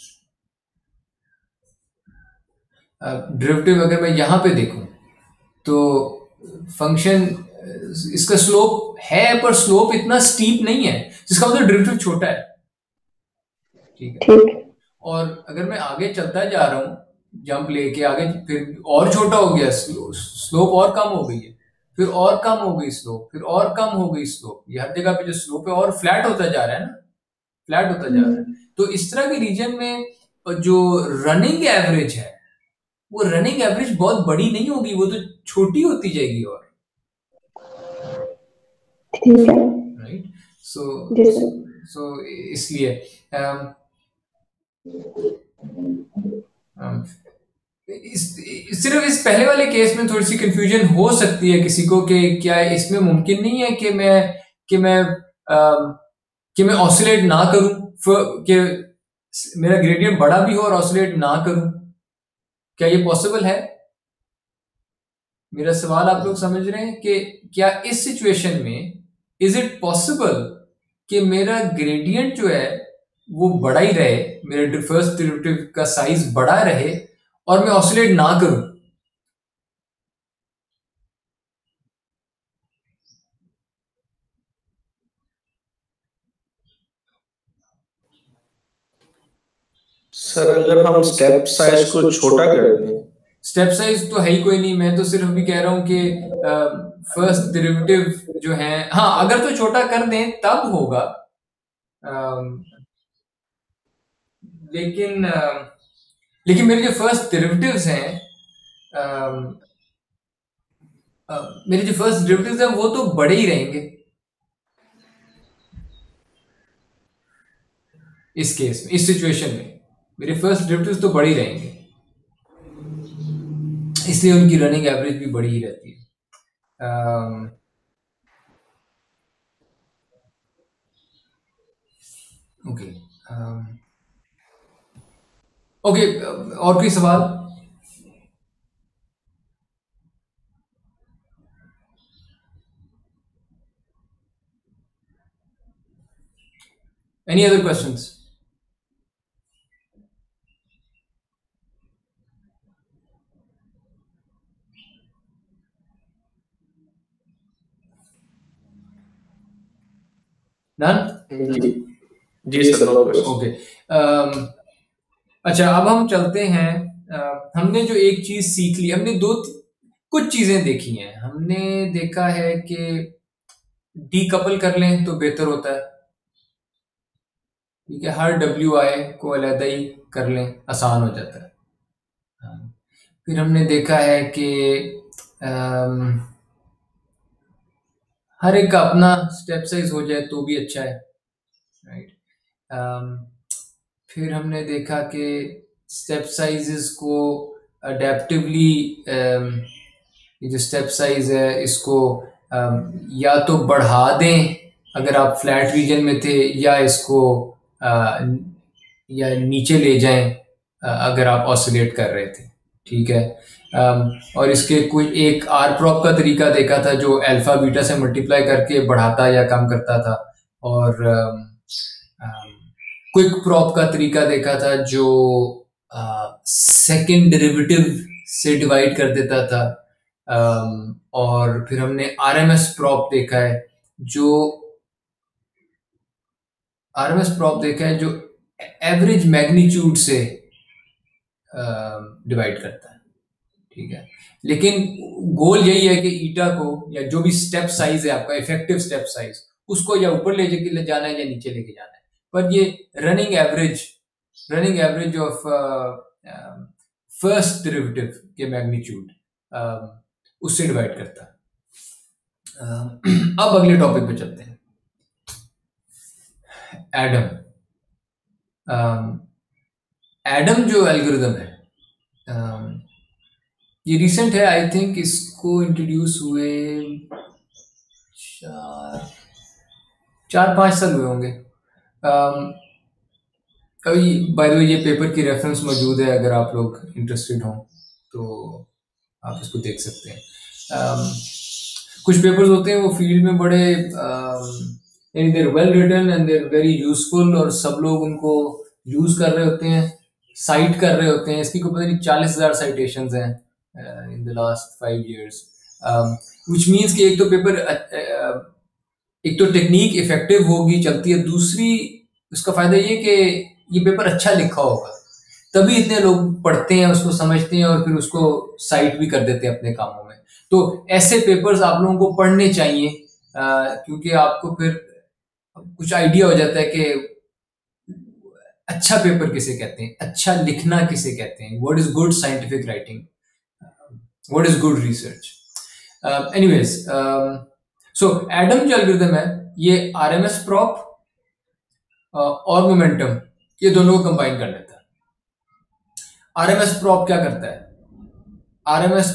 डेरिवेटिव अगर मैं यहां पे देखूं तो फंक्शन, इसका स्लोप है, पर स्लोप इतना स्टीप नहीं है, जिसका मतलब डेरिवेटिव छोटा है, ठीक है? ठीक। और अगर मैं आगे चलता जा रहा हूँ, जंप लेके आगे, फिर और छोटा हो गया, स्लोप और कम हो गई है, फिर और कम हो गई स्लोप, फिर और कम हो गई स्लोप, ये हर जगह पे जो स्लोप है और फ्लैट होता जा रहा है ना, फ्लैट होता जा रहा है। तो इस तरह के रीजन में जो रनिंग एवरेज है, वो रनिंग एवरेज बहुत बड़ी नहीं होगी, वो तो छोटी होती जाएगी, और ठीक है। राइट? सो जी सर। सो इसलिए सिर्फ इस पहले वाले केस में थोड़ी सी कंफ्यूजन हो सकती है किसी को कि क्या इसमें मुमकिन नहीं है कि मैं अम, कि मैं ऑसिलेट ना करूं, कि मेरा ग्रेडियंट बड़ा भी हो और ऑसिलेट ना करूं, क्या ये पॉसिबल है? मेरा सवाल आप लोग समझ रहे हैं कि क्या इस सिचुएशन में इज इट पॉसिबल कि मेरा ग्रेडियंट जो है वो बड़ा ही रहे, मेरे फर्स्ट डेरिवेटिव का साइज बड़ा रहे और मैं ऑसिलेट ना करूं। सर अगर हम स्टेप साइज को छोटा कर दें, स्टेप साइज तो है ही कोई नहीं, मैं तो सिर्फ अभी कह रहा हूं कि फर्स्ट डेरिवेटिव जो है, हाँ अगर तो छोटा कर दें तब होगा, लेकिन लेकिन मेरे जो फर्स्ट डेरिवेटिव्स हैं, मेरे जो फर्स्ट डेरिवेटिव्स हैं वो तो बड़े ही रहेंगे इस केस में, इस सिचुएशन में मेरे फर्स्ट डेरिवेटिव्स तो बड़े ही रहेंगे, इसलिए उनकी रनिंग एवरेज भी बड़ी ही रहती है। ओके ओके, और कोई सवाल? Any other questions? None? जी सर, नो क्वेश्चन। ओके, अच्छा अब हम चलते हैं, हमने जो एक चीज सीख ली, हमने कुछ चीजें देखी हैं। हमने देखा है कि डीकपल कर लें तो बेहतर होता है, ठीक है, हर WI को अलग ही कर लें, आसान हो जाता है। फिर हमने देखा है कि हर एक का अपना स्टेप साइज हो जाए तो भी अच्छा है, राइट। फिर हमने देखा कि स्टेप साइजेस को अडेप्टिवली, ये जो स्टेप साइज है इसको या तो बढ़ा दें अगर आप फ्लैट रीजन में थे, या इसको या नीचे ले जाएं अगर आप ऑसिलेट कर रहे थे, ठीक है। और इसके कोई एक आर प्रॉप का तरीका देखा था जो अल्फा बीटा से मल्टीप्लाई करके बढ़ाता या कम करता था, और क्विक प्रॉप का तरीका देखा था जो सेकंड डेरिवेटिव से डिवाइड कर देता था, और फिर हमने RMS प्रॉप देखा है जो एवरेज मैग्नीट्यूड से डिवाइड करता है, ठीक है। लेकिन गोल यही है कि ईटा को, या जो भी स्टेप साइज है आपका इफेक्टिव स्टेप साइज, उसको या ऊपर ले जाना है या नीचे लेके जाना है, पर ये running average of first derivative के मैग्नीट्यूड उससे डिवाइड करता है। अब अगले टॉपिक पे चलते हैं, एडम जो एल्गोरिदम है, ये रिसेंट है, आई थिंक इसको इंट्रोड्यूस हुए 4-5 साल हुए होंगे। अभी बाय द वे ये पेपर की रेफरेंस मौजूद है, अगर आप लोग इंटरेस्टेड हों तो आप इसको देख सकते हैं। कुछ पेपर्स होते हैं वो फील्ड में बड़े they're well written and they're very useful, और सब लोग उनको यूज कर रहे होते हैं, साइट कर रहे होते हैं। इसकी कोई पता नहीं 40,000 साइटेशंस हैं in the last 5 years, which means कि एक तो टेक्निक इफेक्टिव होगी, चलती है, दूसरी उसका फायदा ये कि ये पेपर अच्छा लिखा होगा, तभी इतने लोग पढ़ते हैं, उसको समझते हैं और फिर उसको साइट भी कर देते हैं अपने कामों में। तो ऐसे पेपर्स आप लोगों को पढ़ने चाहिए, क्योंकि आपको फिर कुछ आइडिया हो जाता है कि अच्छा पेपर किसे कहते हैं, अच्छा लिखना किसे कहते हैं, what is good scientific writing, what is good research. Anyways, so Adam जो एल्गोरिथम है ये RMS प्रॉप और मोमेंटम, ये दोनों को कंबाइन कर लेता है। RMS प्रॉप क्या करता है? RMS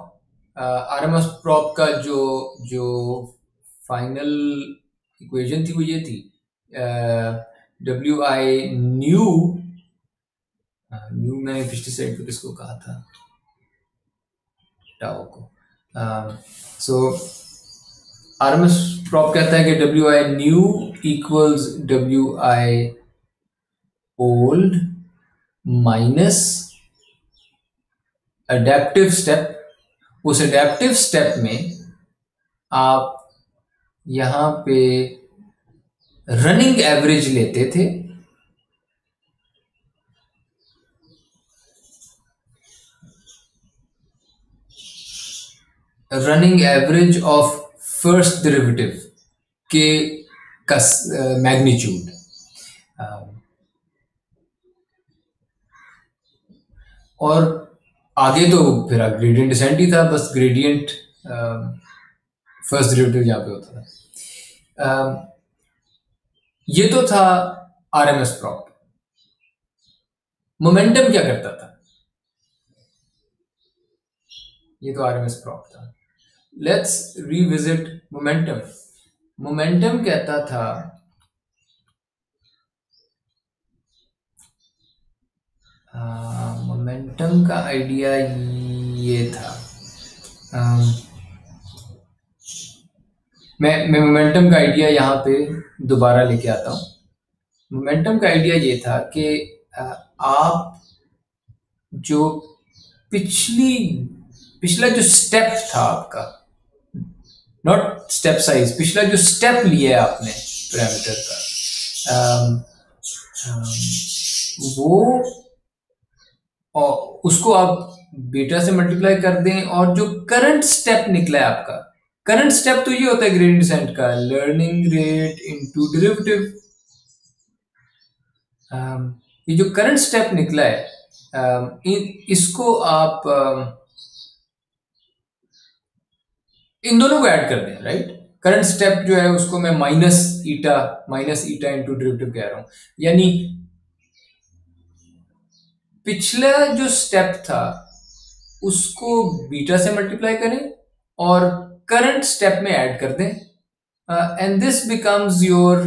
प्रॉप का जो फाइनल इक्वेशन थी वो ये थी, WI न्यू मैंने पिछली साइड पे किसको कहा था, टाओ को। सो RMS प्रॉप कहता है कि WI new equals WI old minus adaptive step. उस अडेप्टिव स्टेप में आप यहां पे रनिंग एवरेज लेते थे, running average of first derivative के का मैग्नीट्यूड। और आगे तो फिर ग्रेडियंट डिसेंट ही था, बस ग्रेडियंट फर्स्ट डेरिवेटिव यहाँ पे होता था। ये तो था आरएमएस प्रॉप। मोमेंटम क्या करता था? ये तो आरएमएस प्रॉप था। Let's revisit momentum. मोमेंटम कहता था मोमेंटम का आइडिया ये था। मैं मोमेंटम का आइडिया यहाँ पे दोबारा लेके आता हूँ। मोमेंटम का आइडिया ये था कि आप जो पिछला जो स्टेप था आपका, नॉट स्टेप साइज, पिछला जो स्टेप लिया है आपने पैरामीटर का, वो और उसको आप बीटा से मल्टीप्लाई कर दें, और जो करंट स्टेप निकला है आपका, करंट स्टेप तो ये होता है ग्रेडियंट डिसेंट का, लर्निंग रेट इनटू डेरिवेटिव। ये जो करंट स्टेप निकला है, इसको आप इन दोनों को ऐड कर दें, राइट। करंट स्टेप जो है उसको मैं माइनस ईटा इंटू डेरिवेटिव कह रहा हूं, यानी पिछला जो स्टेप था उसको बीटा से मल्टीप्लाई करें और करंट स्टेप में ऐड कर दें, and this becomes your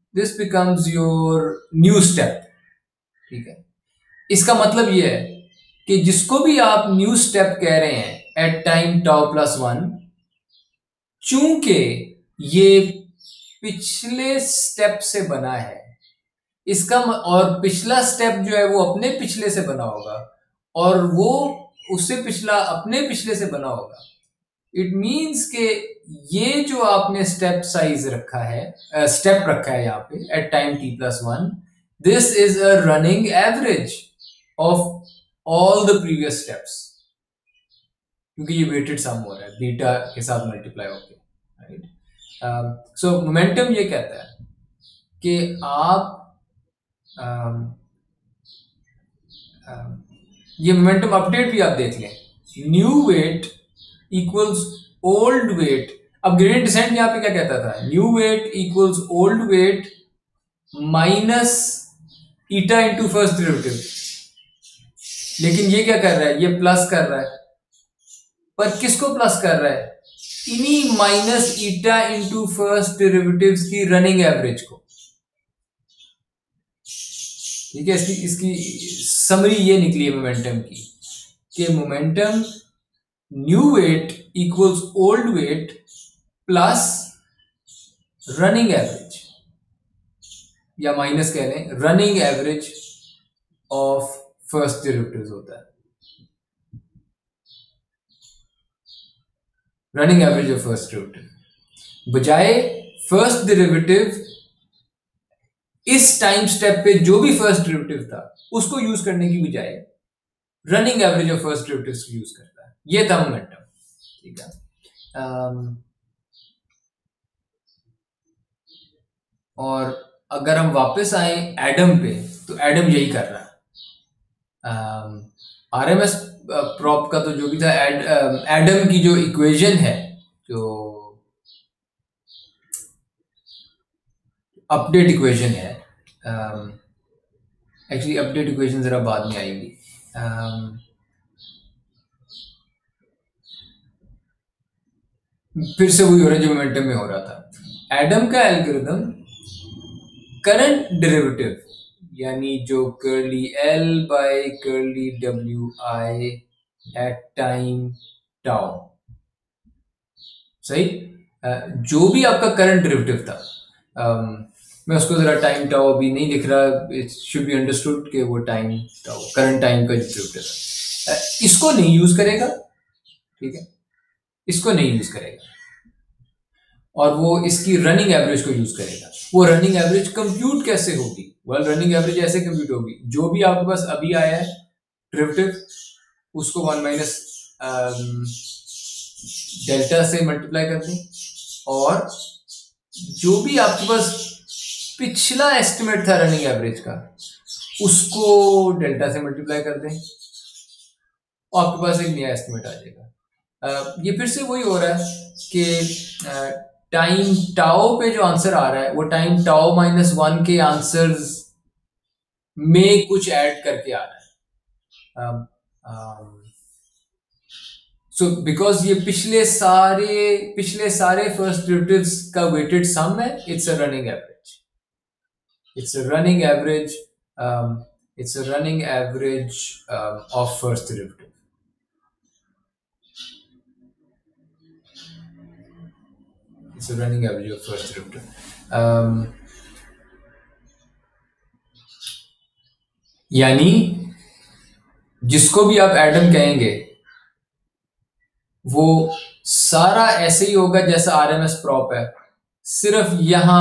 new step. ठीक है, इसका मतलब ये है कि जिसको भी आप न्यू स्टेप कह रहे हैं एट टाइम टाउ प्लस 1, चूंकि ये पिछले स्टेप से बना है, इसका और पिछला स्टेप जो है वो अपने पिछले से बना होगा, और वो उससे पिछला अपने पिछले से बना होगा। इट मीन्स के ये जो आपने स्टेप साइज रखा है, स्टेप रखा है यहाँ पे at time t plus 1, this is a running average of all the previous steps, क्योंकि ये वेटेड सम हो रहा है बीटा के साथ मल्टीप्लाई होके, राइट। सो मोमेंटम ये कहता है कि आप ये मोमेंटम अपडेट भी आप देख लें, new weight equals old weight. अब ग्रेडियंट डिसेंट यहां पे क्या कहता था? New weight equals old weight minus eta into first derivative. लेकिन ये क्या कर रहा है? ये प्लस कर रहा है, पर किसको प्लस कर रहा है? इन्हीं minus eta into first derivatives की रनिंग एवरेज को। ठीक है, इसकी समरी ये निकली है मोमेंटम की, कि momentum new weight equals old weight plus running average, या माइनस कह लें running average of first derivative होता है। Running average of first derivative बजाय फर्स्ट डेरिवेटिव इस टाइम स्टेप पे जो भी फर्स्ट डेरिवेटिव था उसको यूज करने की बजाय running average of first derivative use करता है। ये था मोमेंटम। ठीक है, और अगर हम वापस आए एडम पे, तो एडम यही कर रहा है। आरएमएस प्रॉप का तो जो भी था, एडम की जो इक्वेशन है, जो अपडेट इक्वेशन है, एक्चुअली अपडेट इक्वेशन जरा बाद में आएगी। फिर से वही हो रहा है जो मोमेंटम में हो रहा था। एडम का एल्गोरिथम करंट डेरिवेटिव, यानी जो curly L by curly W I at time tau, सही, जो भी आपका करंट डेरिवेटिव था, मैं उसको ज़रा टाइम टाउ अभी नहीं लिख रहा, इट शुड बी अंडरस्टूड कि वो टाइम टाउ करंट टाइम का डिस्क्रिप्टर है। इसको नहीं यूज़ करेगा, ठीक है, इसको नहीं यूज़ करेगा, और वो इसकी रनिंग एवरेज को यूज़ करेगा। वो रनिंग एवरेज कंप्यूट कैसे होगी? वेल, रनिंग एवरेज ऐसे कंप्यूट होगी, जो भी आपके पास अभी आया है डेरिवेटिव, उसको 1 माइनस डेल्टा से मल्टीप्लाई कर दें, और जो भी आपके पास पिछला एस्टिमेट था रनिंग एवरेज का, उसको डेल्टा से मल्टीप्लाई कर दें, और आपके पास एक नया एस्टिमेट आ जाएगा। ये फिर से वही हो रहा है कि टाइम टाओ पे जो आंसर आ रहा है वो टाइम टाओ -1 के आंसर्स में कुछ ऐड करके आ रहा है। सो बिकॉज ये पिछले सारे फर्स्ट डेरिवेटिव्स का वेटेड सम है, it's a running average, it's a running average, it's a running average of first derivative. It's a running average of first derivative. यानी जिसको भी आप एडम कहेंगे वो सारा ऐसे ही होगा जैसा आरएमएस प्रॉप है, सिर्फ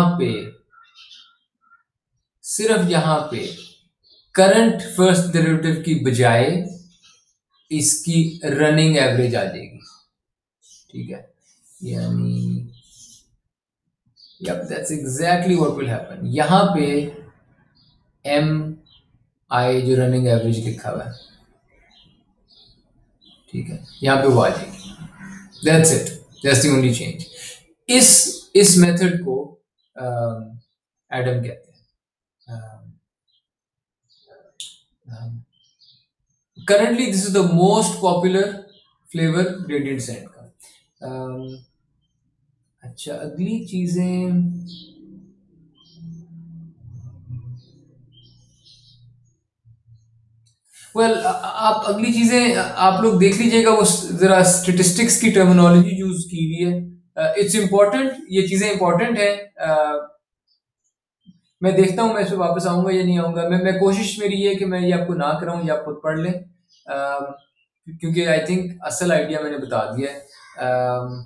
यहां पे करंट फर्स्ट डेरिवेटिव की बजाय इसकी रनिंग एवरेज आ जाएगी, ठीक है। यानी Yep, that's exactly what will happen. यहाँ पे MI जो रनिंग एवरेज लिखा हुआ है, ठीक है, यहाँ पे वो आ जाएगी। That's it. That's the only change. इस मेथड को एडम कहते हैं। Currently this is the most popular flavor gradient descent का। अच्छा, अगली चीजें आप अगली चीजें आप लोग देख लीजिएगा, वो जरा स्टेटिस्टिक्स की टर्मिनोलॉजी यूज की हुई है। इट्स इम्पोर्टेंट, ये चीजें इम्पोर्टेंट है। मैं देखता हूँ मैं इस पर वापस आऊंगा या नहीं आऊंगा। मैं कोशिश मेरी है कि मैं ये आपको ना कराऊं, या आप खुद पढ़ लें, क्योंकि आई थिंक असल आइडिया मैंने बता दिया है।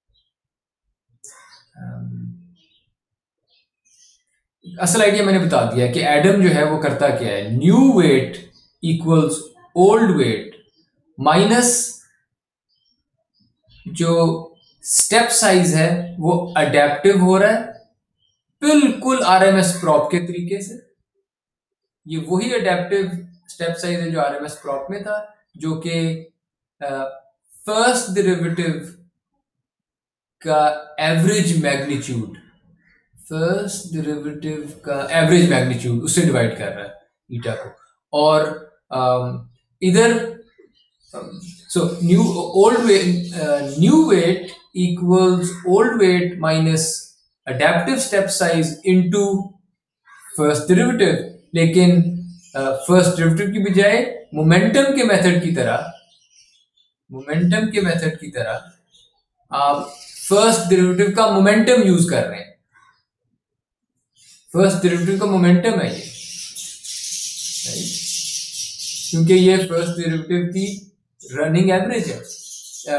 असल आइडिया मैंने बता दिया कि एडम जो है वो करता क्या है, new weight equals old weight minus जो स्टेप साइज है वो अडेप्टिव हो रहा है बिल्कुल आरएमएस प्रॉप के तरीके से। ये वही अडेप्टिव स्टेप साइज है जो आरएमएस प्रॉप में था, जो कि फर्स्ट डेरिवेटिव का एवरेज मैग्नीट्यूड, फर्स्ट डेरिवेटिव का एवरेज मैग्नीट्यूड उससे डिवाइड कर रहा है ईटा को। और इधर so new weight equals old weight minus adaptive step size into first derivative. लेकिन फर्स्ट डेरिवेटिव की बजाय मोमेंटम के मेथड की तरह आप फर्स्ट डेरिवेटिव का मोमेंटम यूज कर रहे हैं। फर्स्ट डेरिवेटिव का मोमेंटम है ये, क्योंकि ये फर्स्ट डेरिवेटिव की रनिंग एवरेज है।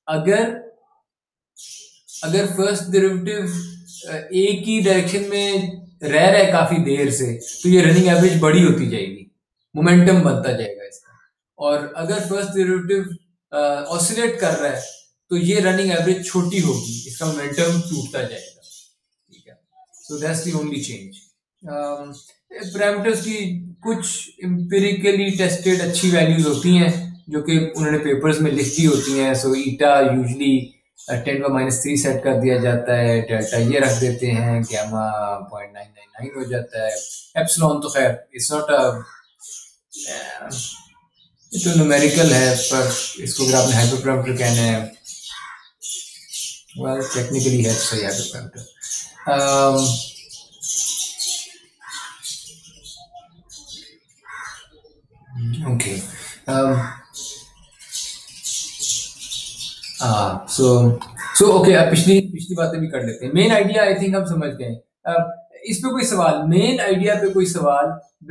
अगर फर्स्ट डेरिवेटिव एक ही डायरेक्शन में रह रहा है काफी देर से, तो ये रनिंग एवरेज बड़ी होती जाएगी, मोमेंटम बनता जाएगा इसका। और अगर फर्स्ट डेरिवेटिव ऑसिलेट कर रहा है तो ये रनिंग एवरेज छोटी होगी, इसका मोमेंटम टूटता जाएगा, ठीक है। So that's the only change. Parameters की कुछ एम्पिरिकली टेस्टेड अच्छी वैल्यूज होती हैं जो कि उन्होंने पेपर्स में लिख दी होती हैं। सो ईटा यूजली 10⁻³ सेट कर दिया जाता है, डेल्टा ये रख देते हैं, गैमा 0.999 हो जाता है, एप्सिलॉन तो खैर इट्स नॉट ये तो न्यूमेरिकल है, पर इसको अगर आपने हाइपर पैरामीटर कहना है, वेल टेक्निकली है सही hyper parameter. Okay, so okay, पिछली बातें भी कर लेते हैं। मेन आइडिया आई थिंक हम समझ गए। इस पे कोई सवाल, मेन आइडिया पे कोई सवाल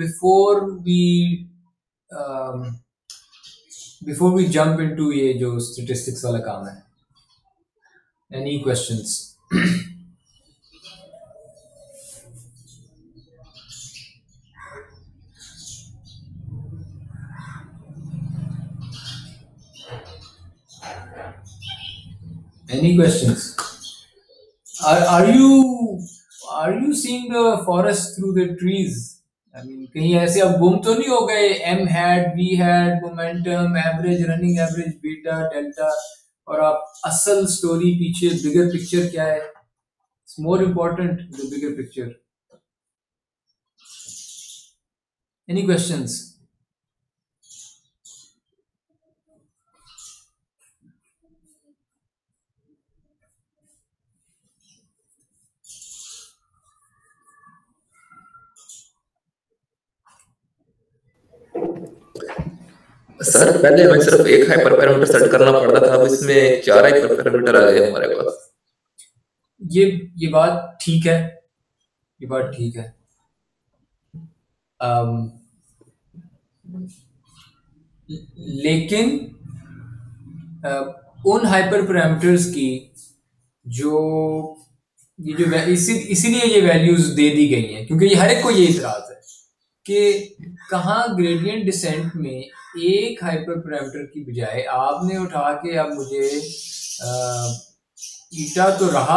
बिफोर वी जंप इनटू ये जो स्टैटिस्टिक्स वाला काम है? Any questions? Any questions? Are you seeing the forest through the trees? I mean, कहीं ऐसे अब गुम तो नहीं हो गए? M hat, V hat, momentum, average, running average, beta, delta, और आप असल स्टोरी पीछे बिगर पिक्चर क्या है? It's more important the bigger picture. Any questions? Sir पहले हमें सिर्फ एक हाइपर पैरामीटर सेट करना पड़ता था, अब इसमें 4 हाइपर पैरामीटर आ गए हमारे पास। ये बात ठीक है, ये बात ठीक है। लेकिन उन हाइपर पैरामीटर्स की जो इसीलिए ये वैल्यूज दे दी गई हैं, क्योंकि ये हर एक को ये इतराज है कि कहाँ ग्रेडियंट डिसेंट में एक हाइपर पैरामीटर की बजाय आपने उठा के अब मुझे ईटा तो रहा,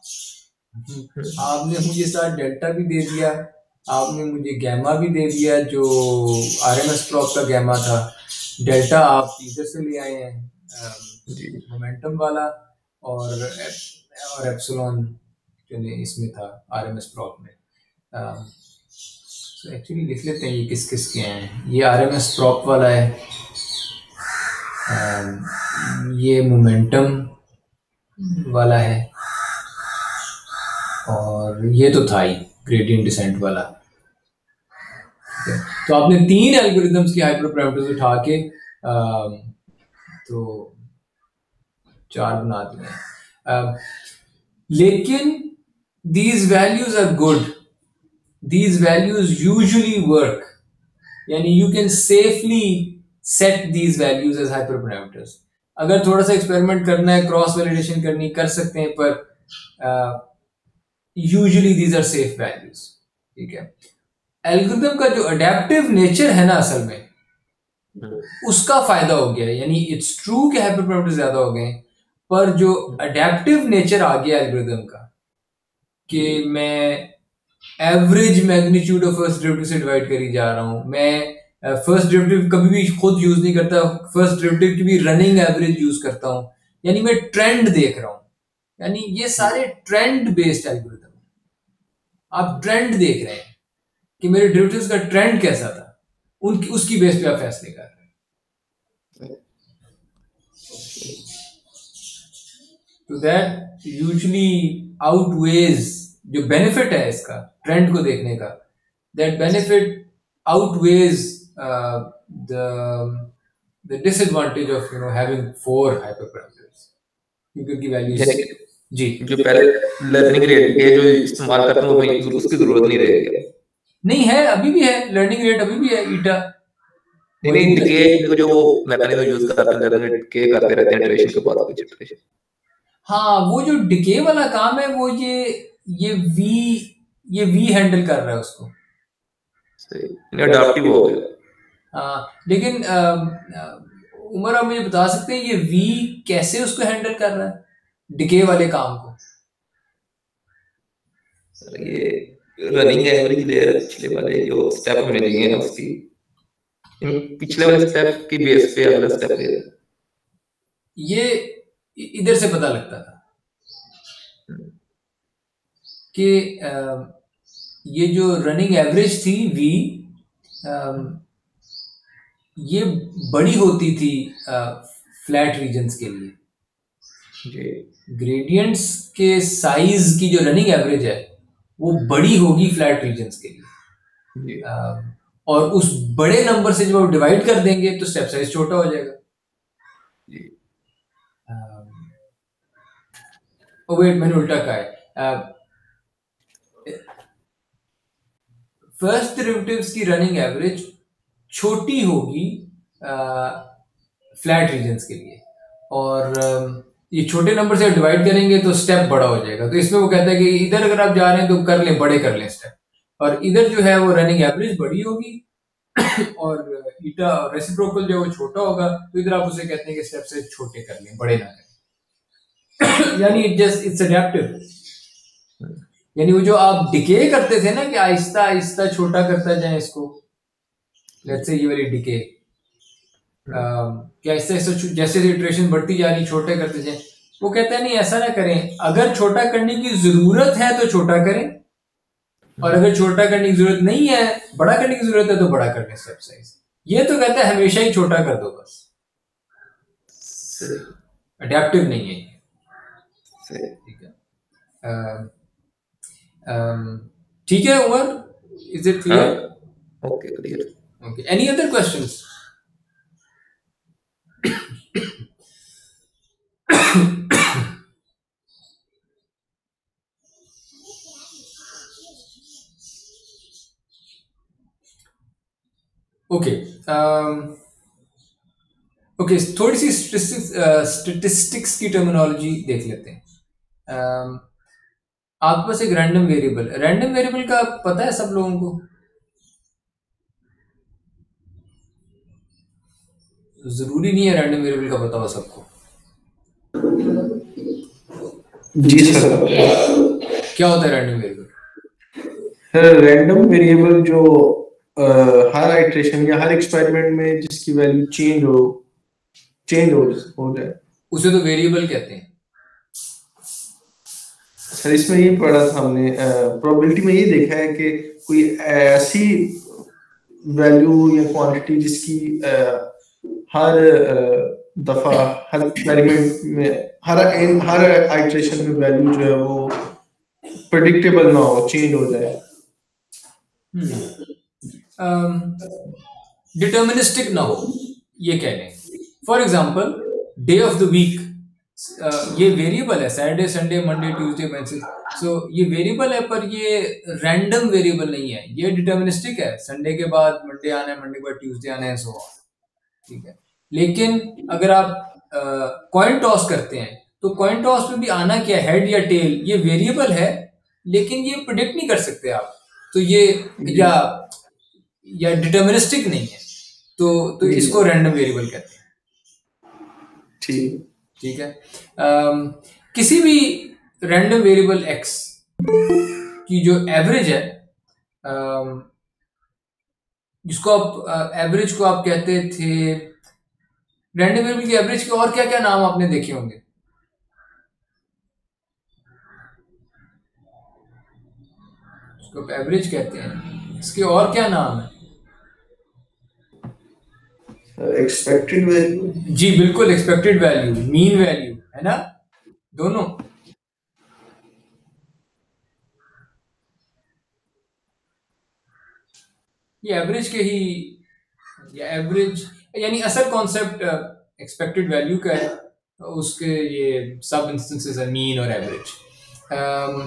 आपने मुझे साथ डेल्टा भी दे दिया, आपने मुझे गैमा भी दे दिया जो आरएमएस प्रॉप का गैमा था, डेल्टा आप इधर से ले आए हैं मोमेंटम वाला, और एप्सिलॉन इसमें था आरएमएस प्रॉप में। तो एक्चुअली लिख लेते हैं ये किस किस के हैं। ये आरएमएस प्रॉप वाला है, ये मोमेंटम वाला है, और ये तो था ही ग्रेडियंट डिसेंट वाला। तो आपने 3 एल्गोरिथम्स की हाइपर पैरामीटर्स उठा के तो 4 बना दिए। लेकिन these values are good, these values usually work, यानी you can safely set these values as hyperparameters। अगर थोड़ा सा एक्सपेरिमेंट करना है, क्रॉस वैलिडेशन करनी, कर सकते हैं, पर usually these are safe values. ठीक है, एल्गोरिथम का जो अडेप्टिव नेचर है ना, असल में उसका फायदा हो गया, यानी इट्स ट्रू कि हाइपर पैरामीटर ज्यादा हो गए, पर जो अडेप्टिव नेचर आ गया एल्गोरिथम का कि मैं average magnitude of first derivative से डिवाइड करी जा रहा हूं, मैं फर्स्ट डेरिवेटिव कभी भी खुद यूज नहीं करता, फर्स्ट डेरिवेटिव की भी रनिंग एवरेज यूज करता हूं, यानी मैं ट्रेंड देख रहा हूं, यानी ये सारे ट्रेंड बेस्ड एल्गोरिथम, आप ट्रेंड देख रहे हैं कि मेरे डेरिवेटिव्स का ट्रेंड कैसा था, उसकी बेस पे आप फैसले कर रहे हैं। तो दैट यूजुअली आउटवेज, जो बेनिफिट है इसका ट्रेंड को देखने का, that benefit outweighs the disadvantage of having 4 hyper parameters, क्योंकि उनकी वैल्यूज जी जो पहले लर्निंग रेट के जो इस्तेमाल करते हैं वो उसकी जरूरत नहीं रहेगी। नहीं है, अभी भी है लर्निंग रेट, अभी भी है ईटा। नहीं डिके जो मैकेनिज्म यूज करते हैं लर्निंग रेट के करते रहते हैं इटरेशन के बाद कुछ इटरेशन। हाँ, वो जो डिके वाला काम है वो ये वी हैंडल कर रहा है उसको, सही अडॉप्टिव हो गया। हाँ, लेकिन उमर आप मुझे बता सकते हैं ये वी कैसे उसको हैंडल कर रहा है डिके वाले काम को? सर ये रनिंग एवरेज लेयर पिछले वाले जो स्टेप में दिए हैं उसकी पिछले वाले स्टेप की बेस पे अगला स्टेप दे रहा है। ये इधर से पता लगता था कि ये जो रनिंग एवरेज थी वी, ये बड़ी होती थी फ्लैट रीजन्स के लिए, ग्रेडियंट्स के साइज की जो रनिंग एवरेज है वो बड़ी होगी फ्लैट रीजन्स के लिए, और उस बड़े नंबर से जब आप डिवाइड कर देंगे तो स्टेप साइज छोटा हो जाएगा। वेट, मैंने उल्टा कहा है, फर्स्ट डेरिवेटिव्स की रनिंग एवरेज छोटी होगी फ्लैट रीजन्स के लिए, और ये छोटे नंबर से डिवाइड करेंगे तो स्टेप बड़ा हो जाएगा। तो इसमें वो कहता है कि इधर अगर आप जा रहे हैं तो कर लें, बड़े कर लें स्टेप, और इधर जो है वो रनिंग एवरेज बड़ी होगी और ईटा रेसिप्रोकल जो है वो छोटा होगा, तो इधर आप उसे कहते हैं कि स्टेप से छोटे कर लें, बड़े ना करें। यानी इट्स अडैप्टिव। यानी वो जो आप डिके करते थे ना कि आहिस्ता आहिस्ता छोटा करता जाए इसको, लेट्स से ये वाली डिके, कि आहिस्ता आहिस्ता जैसे इटरेशन बढ़ती जा रही छोटे करते जाए, वो कहता है नहीं ऐसा ना करें, अगर छोटा करने की जरूरत है तो छोटा करें, और अगर छोटा करने की जरूरत नहीं है, बड़ा करने की जरूरत है तो बड़ा कर लें स्टेप साइज। ये तो कहता है हमेशा ही छोटा कर दो बस, अडेप्टिव नहीं है ये। ठीक है, ठीक है Umar, is it clear? Okay, clear. Okay, any other questions? Okay, okay, थोड़ी सी स्टेटिस्टिक्स की टर्मिनोलॉजी देख लेते हैं। आपके पास एक रैंडम वेरिएबल का पता है सब लोगों को? जरूरी नहीं है रैंडम वेरिएबल का पता हो सबको। जी सर। क्या होता है random variable? Sir random variable जो हर आइट्रेशन या हर एक्सपेरिमेंट में जिसकी वैल्यू चेंज हो जाए, उसे तो वेरिएबल कहते हैं। सर इसमें ये पढ़ा था हमने, प्रोबेबिलिटी में ये देखा है कि कोई ऐसी वैल्यू या क्वांटिटी जिसकी हर दफा हर एक्सपेरिमेंट में हर आइट्रेशन में वैल्यू जो है वो प्रेडिक्टेबल ना हो, चेंज हो जाए। डिटर्मिनिस्टिक ना हो, ये कह लें। For example day of the week, ये वेरिएबल है, Saturday Sunday Monday Tuesday Wednesday, so ये वेरिएबल है, पर ये रैंडम वेरिएबल नहीं है, ये डिटर्मिनिस्टिक है। संडे के बाद मंडे आना है, मंडे के बाद ट्यूसडे आना है, सो ठीक है। लेकिन अगर आप कॉइन टॉस करते हैं तो कॉइन टॉस में भी आना क्या, हेड या टेल, ये वेरिएबल है, लेकिन ये प्रिडिक्ट नहीं कर सकते आप, तो ये या डिटर्मिनिस्टिक नहीं है, तो इसको रैंडम वेरिएबल कहते हैं। ठीक है। किसी भी रैंडम वेरिएबल x की जो एवरेज है, जिसको आप एवरेज को आप कहते थे, रैंडम वेरिएबल की एवरेज के और क्या क्या नाम आपने देखे होंगे? इसको एवरेज कहते हैं, इसके और क्या नाम है? Expected value. जी बिल्कुल, एक्सपेक्टेड वैल्यू, मीन वैल्यू, है ना, दोनों। ये एवरेज के ही, या एवरेज यानी असल कॉन्सेप्ट एक्सपेक्टेड वैल्यू का है, उसके ये सब इंस्टेंसेस है, मीन और एवरेज।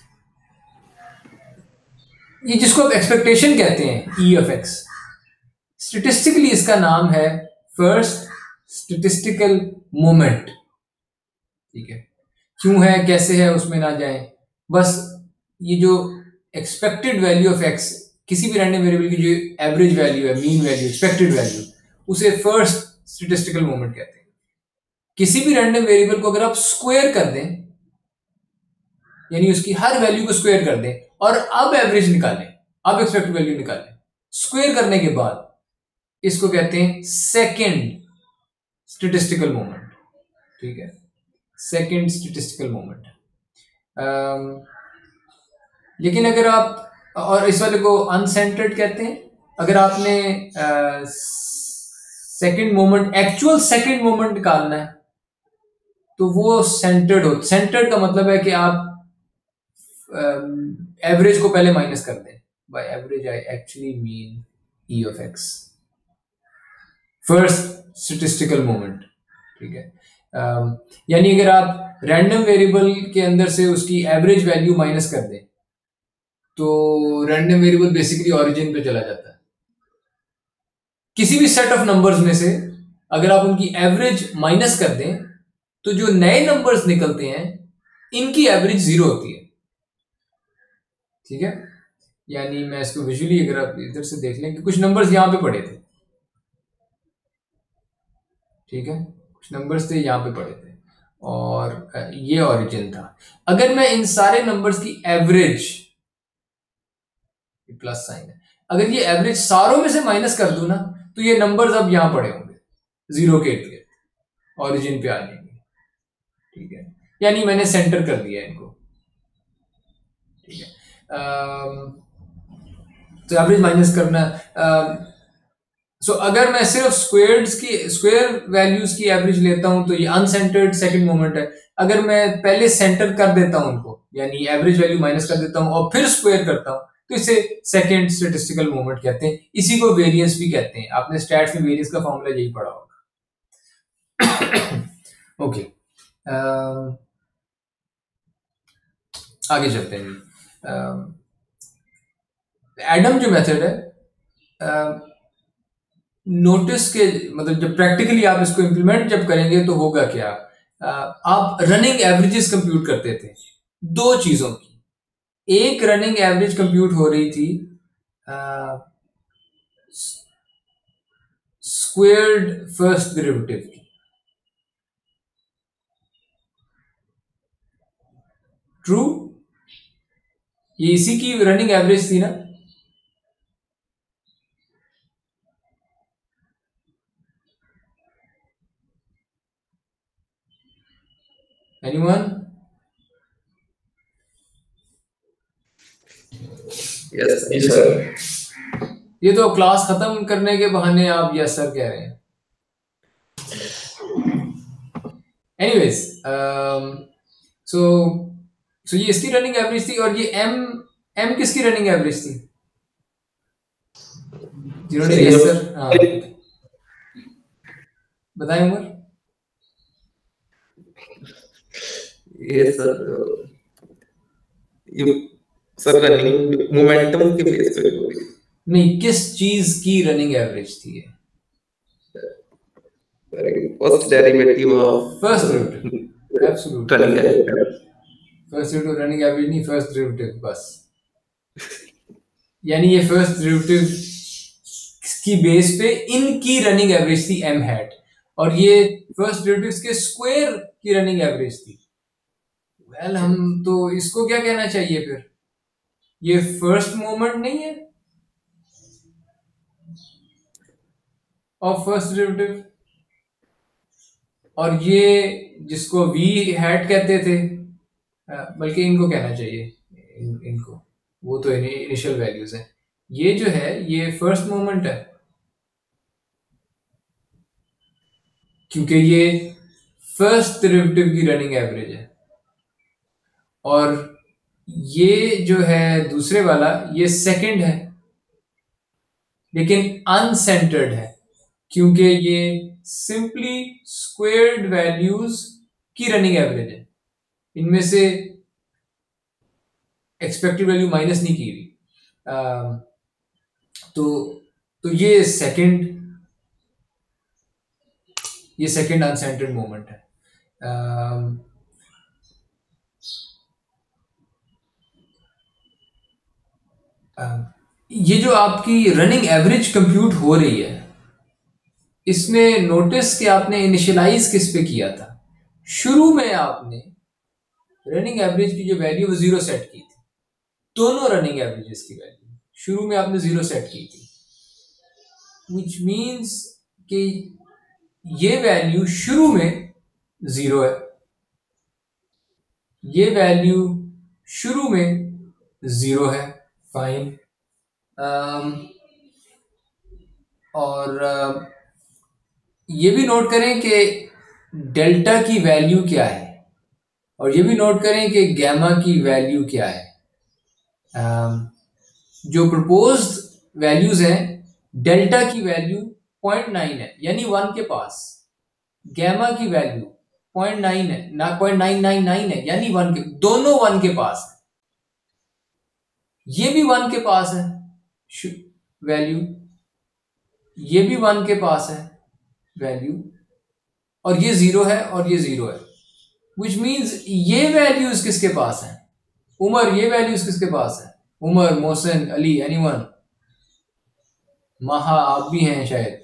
ये जिसको आप एक्सपेक्टेशन कहते हैं, ई ऑफ एक्स, स्टेटिस्टिकली इसका नाम है फर्स्ट स्टेटिस्टिकल मोमेंट। ठीक है, क्यों है कैसे है उसमें ना जाए, बस ये जो एक्सपेक्टेड वैल्यू ऑफ एक्स, किसी भी रैंडम वेरिएबल की जो एवरेज वैल्यू है, मीन वैल्यू, एक्सपेक्टेड वैल्यू, उसे फर्स्ट स्टेटिस्टिकल मोमेंट कहते हैं। किसी भी रैंडम वेरिएबल को अगर आप स्क्वायर कर दें, यानी उसकी हर वैल्यू को स्क्वायर कर दें और अब एवरेज निकालें, अब एक्सपेक्टेड वैल्यू निकालें, स्क्वायर करने के बाद इसको कहते हैं सेकेंड स्टेटिस्टिकल मोमेंट। ठीक है, सेकेंड स्टेटिस्टिकल मोमेंट। लेकिन अगर आप, और इस वाले को अनसेंटर्ड कहते हैं, अगर आपने second moment, actual second moment निकालना है तो वो सेंटर्ड हो। सेंटर्ड का मतलब है कि आप एवरेज को पहले माइनस कर दें। By average I actually mean E of X, first statistical moment. ठीक है, यानी अगर आप रैंडम वेरिएबल के अंदर से उसकी एवरेज वैल्यू माइनस कर दें तो रैंडम वेरिएबल बेसिकली ओरिजिन पे चला जाता है। किसी भी सेट ऑफ नंबर्स में से अगर आप उनकी एवरेज माइनस कर दें तो जो नए नंबर्स निकलते हैं इनकी एवरेज 0 होती है। ठीक है, यानी मैं इसको विजुअली अगर आप इधर से देख लें कि कुछ नंबर्स यहां पे पड़े थे, ठीक है, कुछ नंबर्स थे यहां पे पड़े थे और ये ओरिजिन था। अगर मैं इन सारे नंबर्स की एवरेज, प्लस साइन है, अगर ये एवरेज सारों में से माइनस कर दूं ना तो ये नंबर्स अब यहां पड़े होंगे 0 के इर्द गिर्द, ओरिजिन पे आ जाएंगे। ठीक है, यानी मैंने सेंटर कर दिया इनको। ठीक है, तो एवरेज माइनस करना। सो अगर मैं सिर्फ स्क्वायर वैल्यूज की एवरेज लेता हूं तो ये अनसेंटर्ड सेकंड मोमेंट है। अगर मैं पहले सेंटर कर देता हूं उनको, यानी एवरेज वैल्यू माइनस कर देता हूं और फिर स्क्वायर करता हूं, तो इसे सेकंड स्टैटिस्टिकल मोमेंट कहते हैं। इसी को वेरिएंस भी कहते हैं। आपने स्टैट्स में वेरिएंस का फॉर्मूला यही पढ़ा होगा। ओके, आगे चलते हैं। एडम जो मेथड है, नोटिस के मतलब जब प्रैक्टिकली आप इसको इंप्लीमेंट जब करेंगे तो होगा क्या, आप रनिंग एवरेजेस कंप्यूट करते थे दो चीजों की। एक रनिंग एवरेज कंप्यूट हो रही थी स्क्वेयर्ड फर्स्ट डेरिवेटिव की, ट्रू, ये इसी की रनिंग एवरेज थी ना। एनीवन? Yes sir. ये तो क्लास खत्म करने के बहाने आप यस सर कह रहे हैं। एनीवेज, सो ये इसकी रनिंग एवरेज थी और ये एम किसकी रनिंग एवरेज थी? जिन्होंने यस सर, हाँ बताएं उमर। ये सर, ये सर रनिंग मोमेंटम के बेस पे हो रही है। नहीं, किस चीज की रनिंग एवरेज थी? First derivative of first derivative, absolute running average. First derivative running average नहीं, फर्स्ट डेरिवेटिव बस। यानी ये फर्स्ट डेरिवेटिव की बेस पे इनकी रनिंग एवरेज थी एम हैट, और ये फर्स्ट डेरिवेटिव्स के स्क्वायर की रनिंग एवरेज थी। वेल, हम तो इसको क्या कहना चाहिए फिर? ये फर्स्ट मोमेंट नहीं है ऑफ फर्स्ट डेरिवेटिव, और ये जिसको वी हैट कहते थे, बल्कि इनको कहना चाहिए इनको, वो तो इनिशियल वैल्यूज हैं। ये जो है ये फर्स्ट मोमेंट है, क्योंकि ये फर्स्ट डेरिवेटिव की रनिंग एवरेज है। और ये जो है दूसरे वाला, ये सेकंड है लेकिन अनसेंटर्ड है, क्योंकि ये सिंपली स्क्वेयर्ड वैल्यूज की रनिंग एवरेज है। इनमें से एक्सपेक्टेड वैल्यू माइनस नहीं की हुई। तो ये सेकंड अनसेंटर्ड मोमेंट है। ये जो आपकी रनिंग एवरेज कंप्यूट हो रही है, इसमें नोटिस कि आपने इनिशियलाइज किस पे किया था। शुरू में आपने रनिंग एवरेज की जो वैल्यू वो 0 सेट की थी। दोनों रनिंग एवरेजेस की वैल्यू शुरू में आपने 0 सेट की थी, विच मीन्स कि ये वैल्यू शुरू में 0 है, ये वैल्यू शुरू में 0 है। फाइन। और ये भी नोट करें कि डेल्टा की वैल्यू क्या है, और ये भी नोट करें कि गैमा की वैल्यू क्या है। जो प्रपोज्ड वैल्यूज हैं, डेल्टा की वैल्यू 0.9 है, यानी 1 के पास। गैमा की वैल्यू 0.9 है ना, 0.999 है, यानी 1 के, दोनों 1 के पास है। ये भी 1 के पास है वैल्यू, ये भी 1 के पास है वैल्यू, और ये 0 है और ये 0 है, विच मीन्स ये वैल्यूज किसके पास है? उमर, ये वैल्यूज किसके पास है? उमर, मोहसिन, अली, एनीवन? महा, आप भी हैं शायद।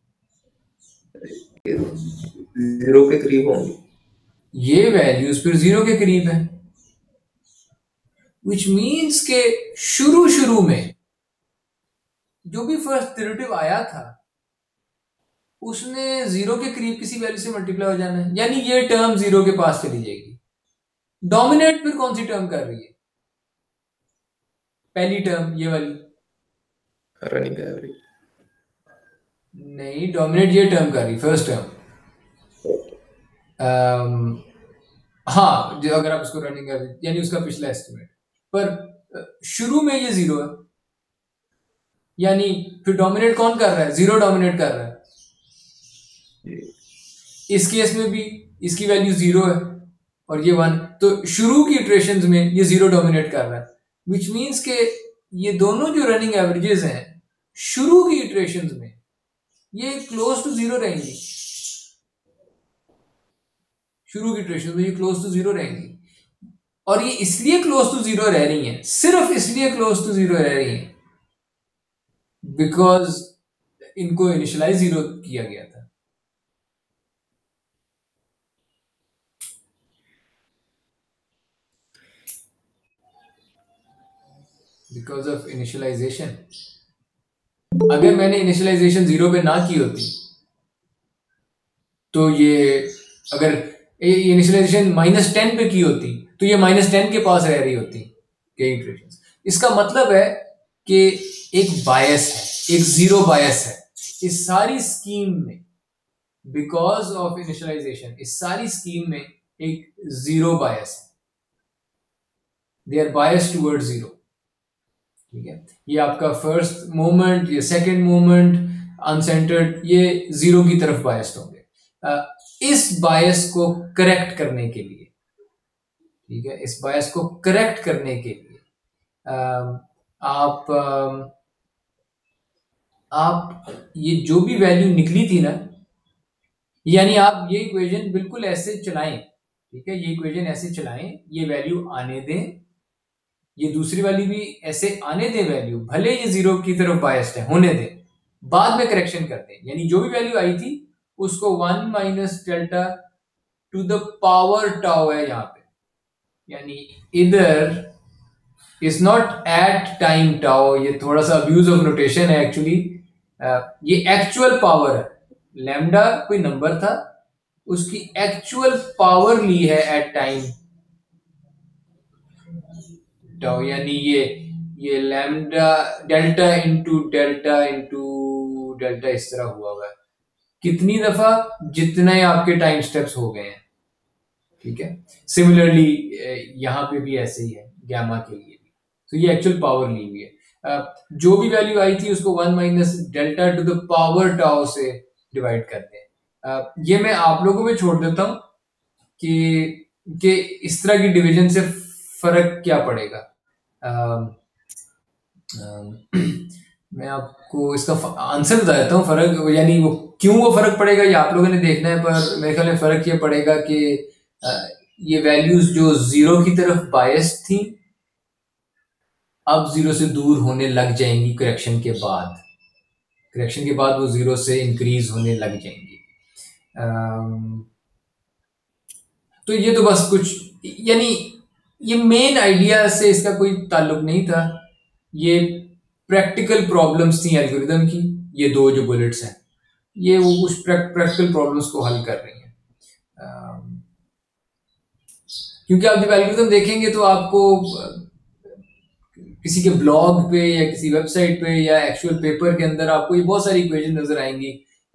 0 के करीब होंगे। ये वैल्यूज फिर 0 के करीब है, विच मीन्स के शुरू में जो भी फर्स्ट डेरिवेटिव आया था उसने 0 के करीब किसी वैल्यू से मल्टीप्लाई हो जाना है, यानी ये टर्म 0 के पास चली जाएगी। डोमिनेट फिर कौन सी टर्म कर रही है? पहली टर्म, ये वाली। रनिंग एवरेज नहीं, डोमिनेट ये टर्म कर रही, फर्स्ट टर्म। हाँ, जो अगर आप उसको रनिंग एवरेज यानी उसका पिछला एस्टिमेट, पर शुरू में ये 0 है, यानी फिर डोमिनेट कौन कर रहा है? 0 डोमिनेट कर रहा है। इस केस में भी इसकी वैल्यू 0 है और ये 1, तो शुरू की इटरेशंस में ये 0 डोमिनेट कर रहा है, विच मीन्स के ये दोनों जो रनिंग एवरेजेस हैं शुरू की इटरेशंस में ये क्लोज टू 0 रहेंगी। शुरू की इटरेशंस में ये क्लोज टू 0 रहेंगी, और ये इसलिए क्लोज टू 0 रह रही हैं, सिर्फ इसलिए क्लोज टू 0 रह रही हैं बिकॉज इनको इनिशियलाइज 0 किया गया था। Because of initialization. अगर मैंने इनिशियलाइजेशन 0 पे ना की होती तो ये, अगर इनिशियलाइजेशन -10 पे की होती तो ये -10 के पास रह रही होती कई इटरेशंस। इसका मतलब है कि एक बायस है, एक 0 बायस है इस सारी स्कीम में, बिकॉज ऑफ इनिशियलाइजेशन इस सारी स्कीम में एक 0 बायस है, दे आर बायस टूवर्ड 0। ठीक है, ये आपका फर्स्ट मोमेंट, ये सेकंड मोमेंट अनसेंटर्ड, ये 0 की तरफ बायस्ड होंगे। इस बायस को करेक्ट करने के लिए, ठीक है, इस बायस को करेक्ट करने के लिए आप ये जो भी वैल्यू निकली थी ना, यानी आप ये इक्वेशन बिल्कुल ऐसे चलाएं, ठीक है, ये इक्वेशन ऐसे चलाएं, ये वैल्यू आने दें, ये दूसरी वाली भी ऐसे आने दें वैल्यू, भले ये 0 की तरफ बायस्ड है, होने दें, बाद में करेक्शन करते हैं। यानी जो भी वैल्यू आई थी उसको 1 minus delta to the power tau है यहाँ पे, यानी इधर is not at time tau, ये थोड़ा सा अब्यूज ऑफ नोटेशन है एक्चुअली, ये एक्चुअल पावर है, लैम्डा कोई नंबर था, उसकी एक्चुअल पावर ली है एट टाइम टाउ, यानी ये लैम्डा डेल्टा इंटू डेल्टा इस तरह हुआ है, कितनी दफा, जितने आपके टाइम स्टेप्स हो गए हैं। ठीक है, सिमिलरली यहां पे भी ऐसे ही है गैमा के लिए भी, तो ये एक्चुअल पावर ली हुई है। जो भी वैल्यू आई थी उसको 1 minus delta to the power tau से डिवाइड करते हैं। ये मैं आप लोगों में छोड़ देता हूं कि इस तरह की डिवीजन से फर्क क्या पड़ेगा। मैं आपको इसका आंसर बता देता हूँ, फर्क यानी वो क्यों वो फर्क पड़ेगा ये आप लोगों ने देखना है, पर मेरे ख्याल में फर्क ये पड़ेगा कि ये वैल्यूज जो 0 की तरफ बायस्ड थी अब 0 से दूर होने लग जाएंगी करेक्शन के बाद, वो 0 से इंक्रीज होने लग जाएंगी। तो ये तो बस कुछ, यानी ये मेन आइडिया से इसका कोई ताल्लुक नहीं था, ये प्रैक्टिकल प्रॉब्लम्स थी एल्गोरिथम की, ये दो जो बुलेट्स हैं ये वो कुछ प्रैक्टिकल प्रॉब्लम्स को हल कर रही हैं। क्योंकि आप जब एल्गोरिथम देखेंगे तो आपको किसी के ब्लॉग पे या किसी वेबसाइट पे या एक्चुअल पेपर के अंदर आपको ये बहुत सारी इक्वेशन नजर आएंगी,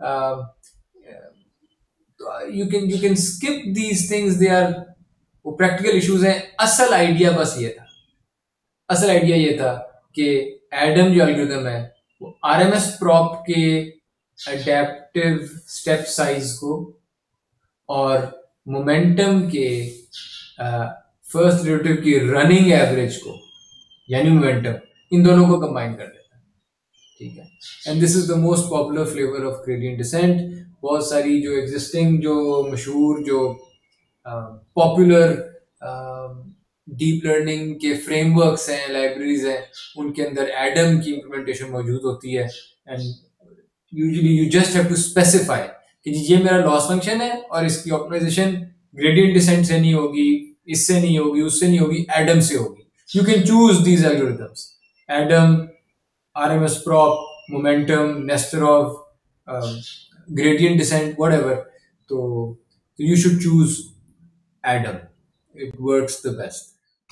you can skip these things, they are वो प्रैक्टिकल इश्यूज हैं। असल आइडिया बस ये था, असल आइडिया ये था कि एडम जो एल्गोरिथम है वो आरएमएस प्रॉप के अडेप्टिव स्टेप साइज को और मोमेंटम के फर्स्ट डेरिवेटिव की रनिंग एवरेज को यानी मोमेंटम, इन दोनों को कंबाइन कर देता है, ठीक है। And this is the most popular flavour of gradient descent. बहुत सारी जो एग्जिस्टिंग, जो मशहूर, जो पॉपुलर डीप लर्निंग के फ्रेमवर्क्स हैं, लाइब्रेरीज हैं, उनके अंदर एडम की इम्प्लीमेंटेशन मौजूद होती है। And usually you just have to specify कि ये मेरा लॉस फंक्शन है और इसकी ऑप्टिमाइजेशन ग्रेडियंट डिसेंट से नहीं होगी, इससे नहीं होगी, उससे नहीं होगी, एडम से होगी। You can choose these algorithms: Adam, RMS prop, momentum, Nesterov, gradient descent, whatever. So you should choose Adam. It works the best.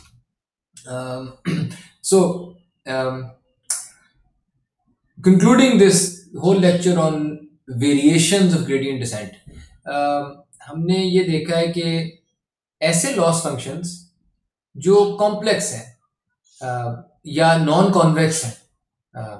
So concluding this whole lecture on variations of gradient descent, हमने ये देखा है कि ऐसे loss functions जो complex हैं या non convex हैं,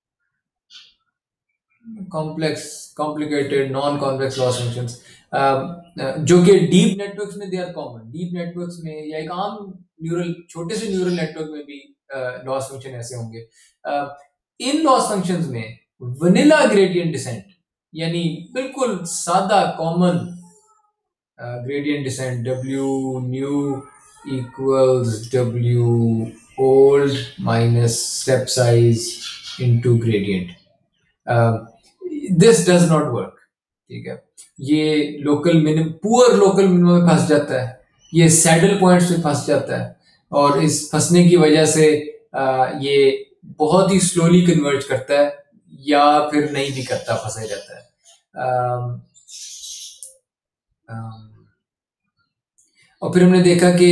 complicated non convex loss functions, जो कि डीप नेटवर्क्स में they are common. Deep networks में या एक आम न्यूरल, छोटे से न्यूरल नेटवर्क में भी लॉस फंक्शन ऐसे होंगे। इन लॉस फंक्शंस में वनीला ग्रेडियंट डिसेंट, यानी बिल्कुल सादा common gradient descent, W new equals W old minus step size into gradient. This does not work, ठीक है। ये local minimum, poor local minimum में फंस जाता है, ये सैडल पॉइंट्स में फंस जाता है, और इस फंसने की वजह से ये बहुत ही स्लोली कन्वर्ज करता है या फिर नहीं भी करता, फंसा ही रहता है। और फिर हमने देखा कि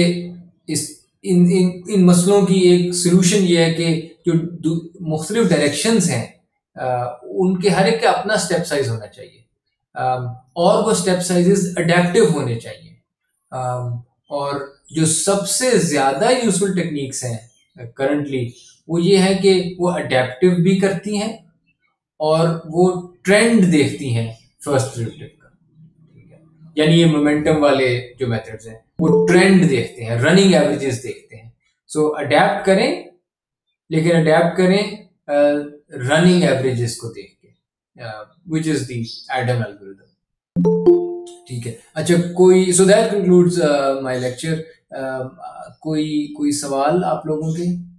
इन मसलों की एक सोल्यूशन ये है कि जो मुख्तलिफ डायरेक्शंस हैं, उनके हर एक का अपना स्टेप साइज होना चाहिए, और वो स्टेप साइजेस अडेप्टिव होने चाहिए। और जो सबसे ज्यादा यूजफुल टेक्निक्स हैं करंटली, वो ये है कि वो अडेप्टिव भी करती हैं और वो ट्रेंड देखती हैं फर्स्ट डेरिवेटिव का, ठीक है। यानी ये मोमेंटम वाले जो मेथड्स हैं वो ट्रेंड देखते हैं, रनिंग एवरेजेस देखते हैं। सो अडेप्ट करें, लेकिन अडेप्ट करें रनिंग एवरेजेस को देख के, which is the Adam algorithm, ठीक है। अच्छा, कोई, so that concludes my lecture. कोई सवाल आप लोगों के?